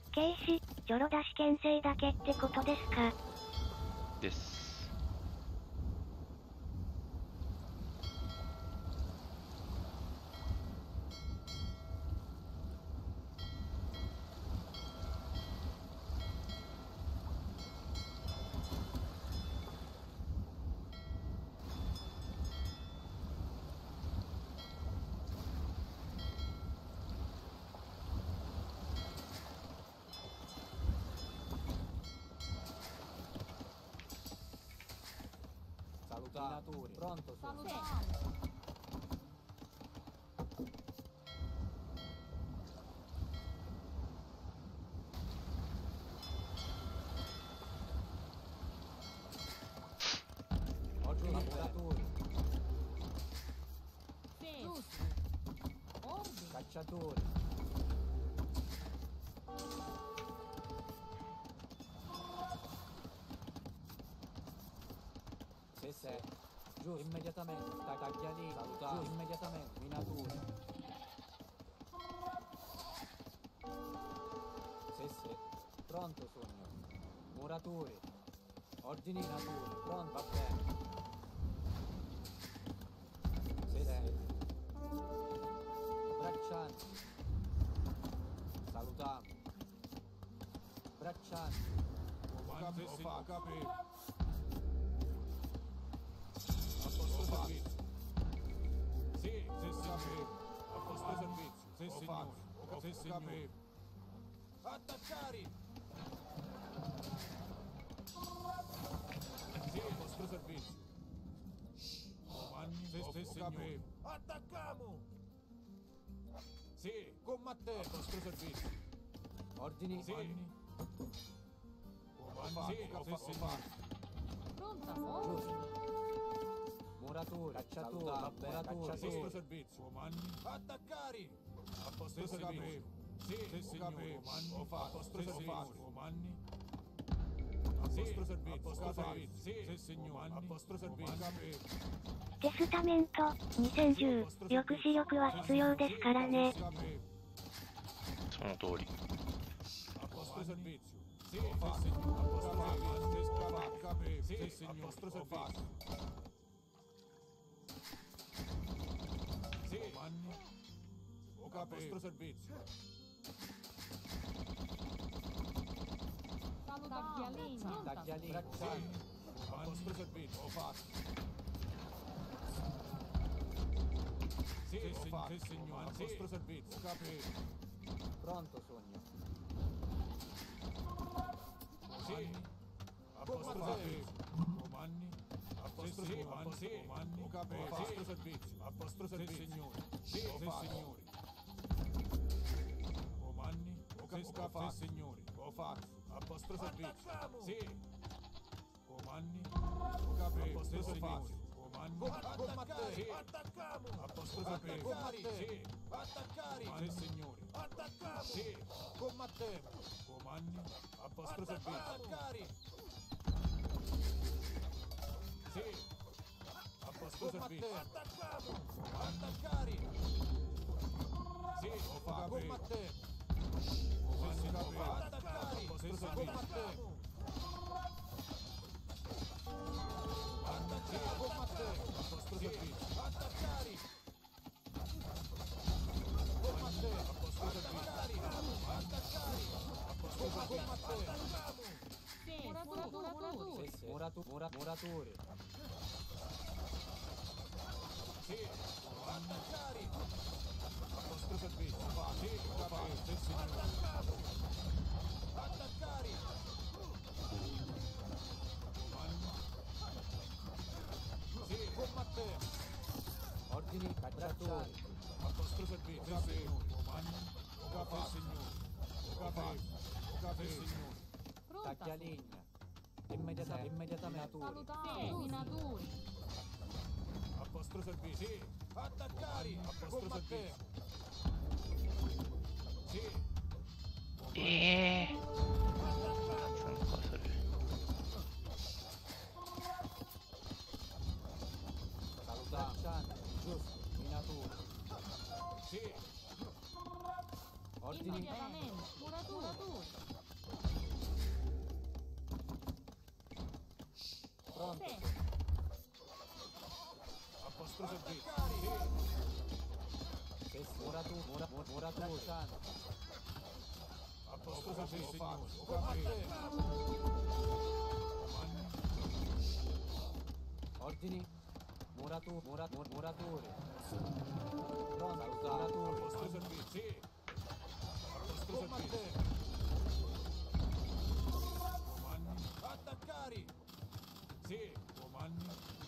警視、チョロ出し牽制だけってことですか？ です。 Salutatori. Pronto, sono. Oggi lavoratori. Cacciatori. Se. Giù immediatamente. Taglialini. Salutare. Giù immediatamente. Minatura. Se. Pronto, sogno. Muratori. Ordini natura. Pronto, va bene. Se. Braccianti. Salutiamo. Braccianti. Comando fa capire. A posto servizio. Sì, se sapevo. A posto servizio. Se signore. Se signore. Attaccare. Sì, a posto servizio. Comandi. Se signore. Attacchiamo. Sì, combattere. A posto servizio. Ordini. Sì. Comandi. Sì, se signore. Pronta, Giusto. Muratori, cacciatori, Cacciatori. Servizio, comandi. Attaccare. A posto servizio. Sì, se signore. Comandi. A posto servizio. Comandi. A posto servizio. A posto servizio. Sì, se signore. A posto servizio. テスタメント、2010、抑止力は必要ですからね。 その通り。 A posto servizio. Sì, se signore. A posto servizio. Sì, signore. A posto servizio. Sì, comandi. A posto servizio. taglialini, braccianti. A posto servizio. Ho fatto. Sì, signore. A posto servizio. Capito. Pronto, sogno. Sì. A posto servizio. Comandi. A posto servizio. Comandi. Ho capito. A posto servizio. A posto servizio. Signore. Sì, signore. Comandi. Ho capito. Signore. Ho fatto. A posto servizio. Sì. Comandi. Ho capito. A posto servizio. Comandi. Attaccare. Sì. Attacchiamo. A posto servizio. Sì. Attaccare. Sì, signore. Attacchiamo. Sì. Combattiamo. Comandi. A posto servizio. Attaccare. Sì. A posto servizio. Attacchiamo. Attaccare. Sì. Ho fatto. Combattiamo. Attaccare. A posto servizio. Combattiamo. Combattere. A posto servizio. Attaccare. Combattere. A posto servizio. Attaccare. A posto servizio. Muratori. Sì. Attaccare. A posto servizio. Sì, capito. Sì, signore. Attaccare. Sì, combattere. Ordini, cacciatori. A posto servizio. Sì, signore. Comandi. Caffè, signore. Caffè, signore. Taglialigna. Immediatamente. Minatori. A posto servizio. Sì. Attaccare. A posto servizio. Sì. 参加する。 Braccianti, giusto, minatura. Sì. Ordini, Immediatamente. Muratori. Pronto Sì. sono. A vostro servizio. Sì, sì. Muratore. A vostro servizio, signore. Ordini. Muratore. Pronto, A muratore. vostro servizio. A vostro servizio. Comandi. Attaccare. Sì, comandi.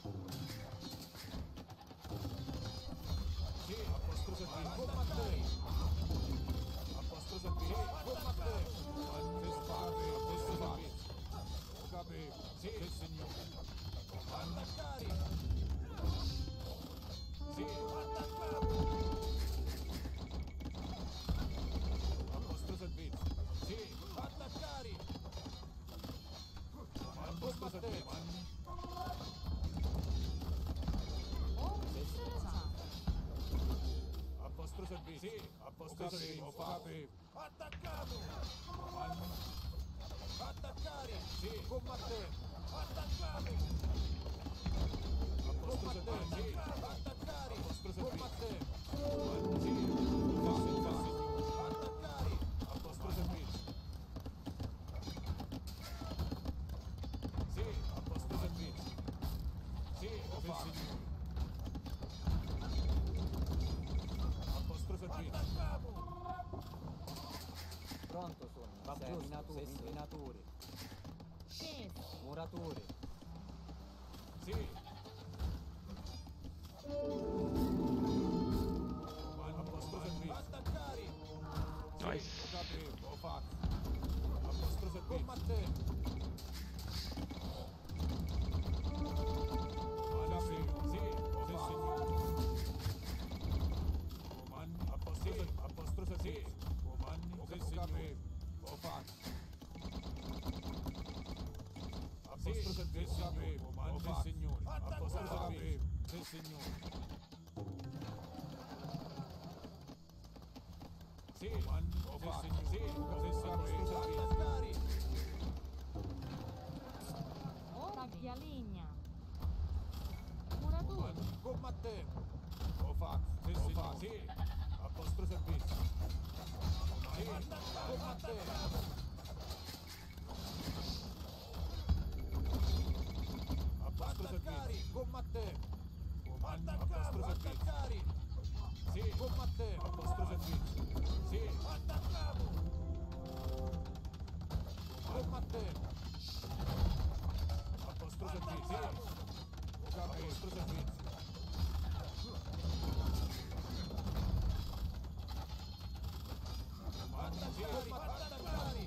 Sì, a vostro servizio. Comandare. A vostro servizio. Comandare. Comandi. Spade. A vostro servizio. Capivo. Sì, signore. Attaccare. Sì, attaccare. A vostro servizio. Sì, attaccare. A vostro servizio. A vostro servizio. Sì, a vostro servizio. Attaccato. Attaccare. Sì, combattere. Attaccato. A vostro servizio. Sì, attaccare. A vostro servizio. Combattere. Sì, attaccare. A vostro servizio. Sì, a vostro servizio. Sì, signore. A vostro servizio. Pronto sono. Minatori. Sì. Muratore. Sì. A vostro servizio. Attaccare. Nice. Capivo, ho fatto. A vostro servizio. Combattere. Sì, ho fatto. Comandi. A vostro servizio. Comandi. Sì, signore. Ho fatto. A vostro servizio. Comandi. Sì, signore. A vostro servizio. Sì, signore. Sì, comandi. Ho fatto. Sì, signore. Attaccare. Taglialegna. Muratore. Combattere. Ho fatto. Sì, signore. Sì, a vostro servizio. Sì, combattere. A vostro servizio. Combattere. Comandi. A vostro servizio. Sì, combattere. A vostro servizio. Sì, attaccato. Combattere. A vostro servizio. Sì. A vostro servizio. Attaccare!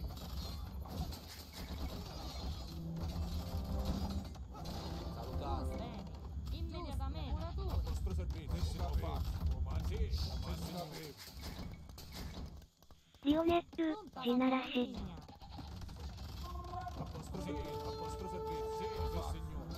Salutare. Bene. Immediatamente. A Muratore. vostro servizio, si può fare. Comandi, signore. Lionetto, Pronta Ginarashi. taglialegna. A vostro servizio, sì, signore.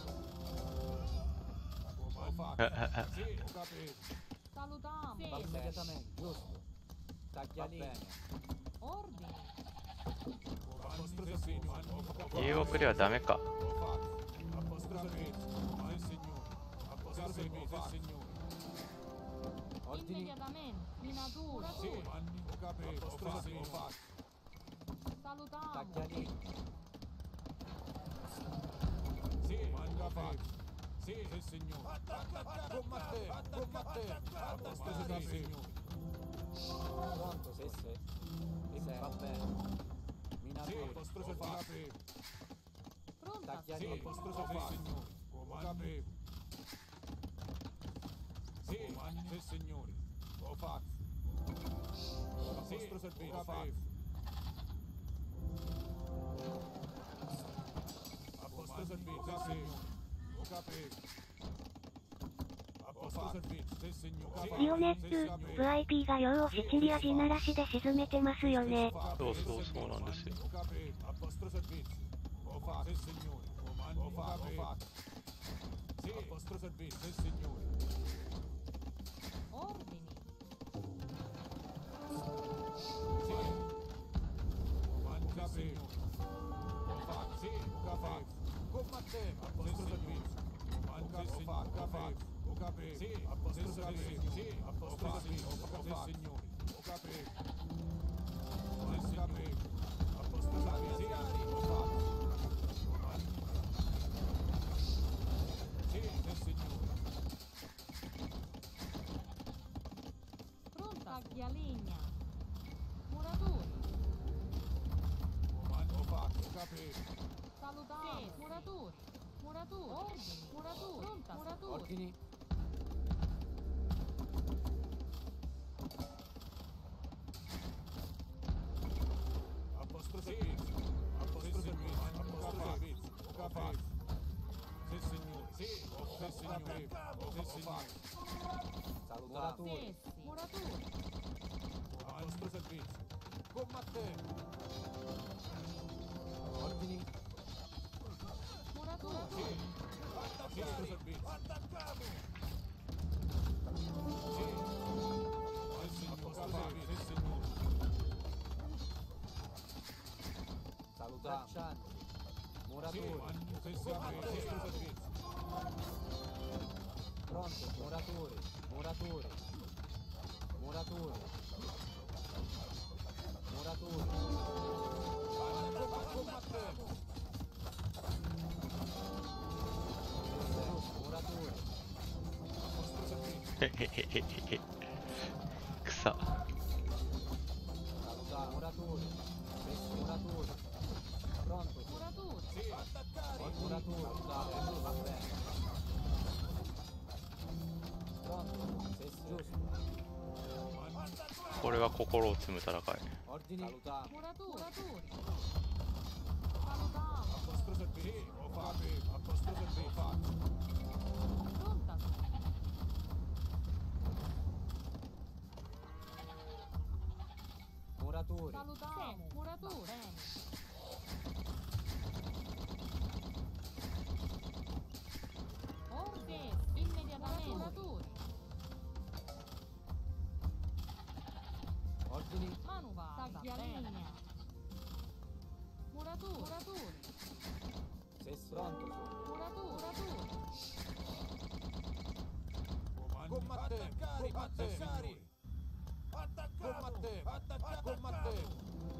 Comandi, sì, ho capito. Salutiamo. Va immediatamente, giusto. Taglialegna. Ordini. A vostro servizio, ho 英語クリはダメか。 fatto. A vostro servizio, signore. A vostro servizio, signore. Ordini. Immediatamente. Minatura. Sì, comandi, ho capito. A vostro servizio, ho fatto. Salutiamo. Taglialegna. Sì, comandi, ho fatto. Sì, signore. Combattere. A vostro servizio, signore. Pronto, sì. Va bene. Sì, Minatori. a vostro servizio. Pronta. Sì, a vostro servizio, signore. Comandi. Sì, comandi, signore. Ho fatto. A vostro servizio, ho fatto. A vostro servizio, signore. Ho capito. A vostro servizio, sì, signore. リオネット、VIP が量をシチリア地ならしで沈めてますよね。 そうそうそうなんですよ。 Ho capito. A vostro servizio. Ho fatto. Sì, signore. Comandi. Ho fatto. Sì, a vostro servizio, sì, signore. Ordini. Sì. Comandi, sì, signore. Ho fatto. Sì, ho capito. Combatteva, a vostro servizio. Comando fatto, ho capito. Sì, a vostro servizio. Sì, a vostro servizio. Sì, signori. Ho capito. Sì, signori. A vostro servizio. Sì, ho fatto. Sì, signori. Pronta taglialegna. Muratori. Comando fatto, ho capito. Salutare. Sì. Muratori. Muratori. Ordini. Muratori. Pronta. Muratori. Ordini. A vostro servizio. A vostro servizio. A vostro servizio. Ho capito. Sì, signori. Sì, signori. Sì, signori. Salutatori. Sessi. Muratori. A vostro servizio. Combatteva. Ordini. Muratori. Sì. A vostro servizio. Attacchiamo. Sì. A vostro servizio. Sì, signori. Salutare. Sì, Muratori. sì, signori. A vostro servizio. Pronto. Muratori. Muratori. Muratori. Muratori. Combatteva. Muratori. A vostro servizio. くさ。 Salutare. Muratori. Muratori. Pronto. Muratori. Sì, attaccare. Muratori. Salutare. Va bene. Pronto. Giusto. これは心を積む戦い。 Ordini. Salutare. Muratori. Muratori. A vostro servizio. Ho fatto. A vostro servizio. Ho fatto. Pronta. Muratori. Salutiamo. Muratori. Ordini. Immediatamente. Muratori. Ordini. Manuva. Taglialegna. Muratori. Muratori. Pronto. Muratori. Combatteva. Combatteva. Combatteva. Combatteva.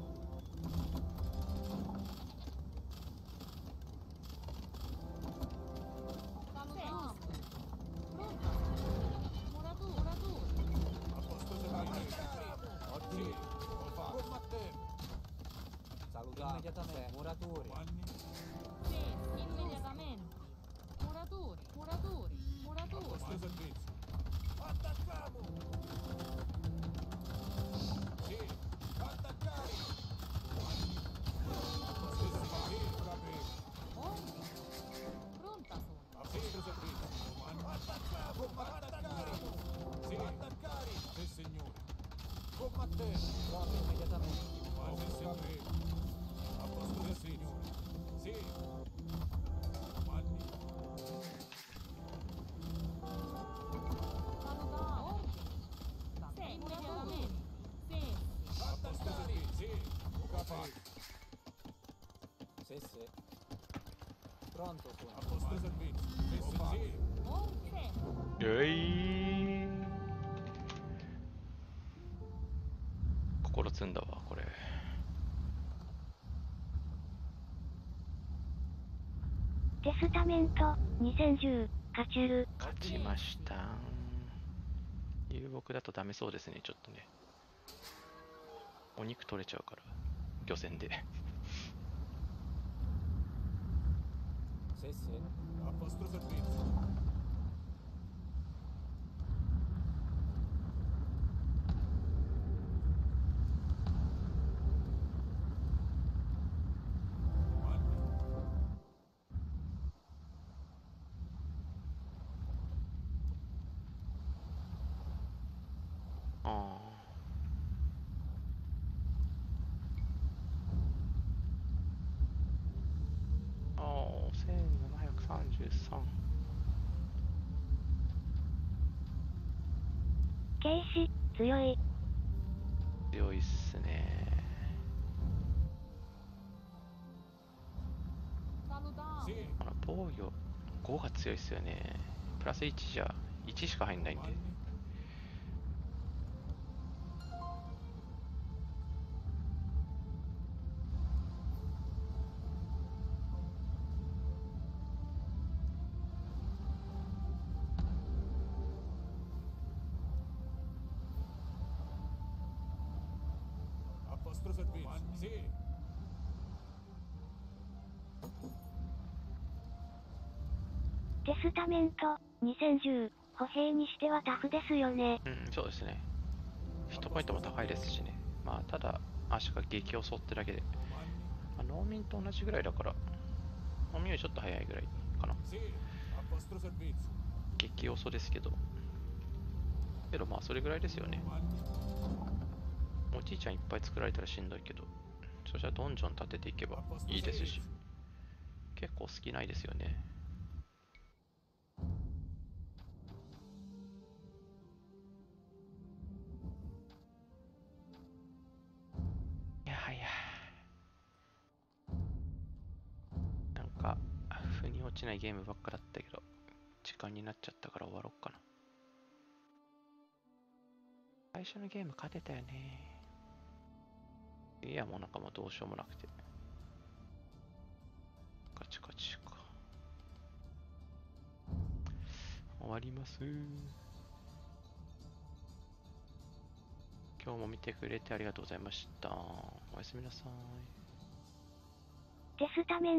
Salutiamo. Pronta. Muratori. A vostro servizio. Ordini. Ho fatto. Combatteva. Salutare. Immediatamente. Muratori. Giovanni. Sì, immediatamente. Muratori. Muratori. A Muratori. vostro servizio. Attacchiamo. Sì. Attaccare. A vostro servizio. Capito. Ordini. Pronta sono. A vostro servizio. Attacchiamo. Attaccare. Sì. Attaccare. Sì, signore. Combatteva. Pronto immediatamente. Sì, signore. A vostro signore. Sì. Giovanni. Salutiamo. Ordini. Sì, immediatamente. Sì. A vostro servizio. Sì. Ho capito. Sì. Pronto sono. A vostro servizio. Sì, sì. Ordini. よい。心積んだわこれ。 テスタメント2010カチュル。 勝ちました。遊牧だとダメそうですね、ちょっとね。お肉取れちゃうから、漁船で。 Sì. A vostro servizio. 警視、強い。 強いっすね。 Salutiamo. 防御5が強いですよね。プラス1じゃ1しか入んないんで。 Apostros advance. Sí. テスタメント、2010、歩兵にしてはタフですよね。 うん、そうですね。ヒットポイントも高いですしね。まあ、ただ、足が激遅ってだけで。まあ、農民と同じぐらいだから、農民よりちょっと早いぐらいかな。 Sí. Apostros advance. 激遅ですけど。けどまあ、それぐらいですよね。おじいちゃんいっぱい作られたらしんどいけど、そしたらどんじょん立てていけばいいですし、結構好きないですよね。いやはや、なんか腑に落ちないゲームばっかだったけど、時間になっちゃったから終わろっかな。最初のゲーム勝てたよね。いや、もうなんかもうどうしようもなくて。カチカチか。終わります。今日も見てくれてありがとうございました。おやすみなさい。 テスタメン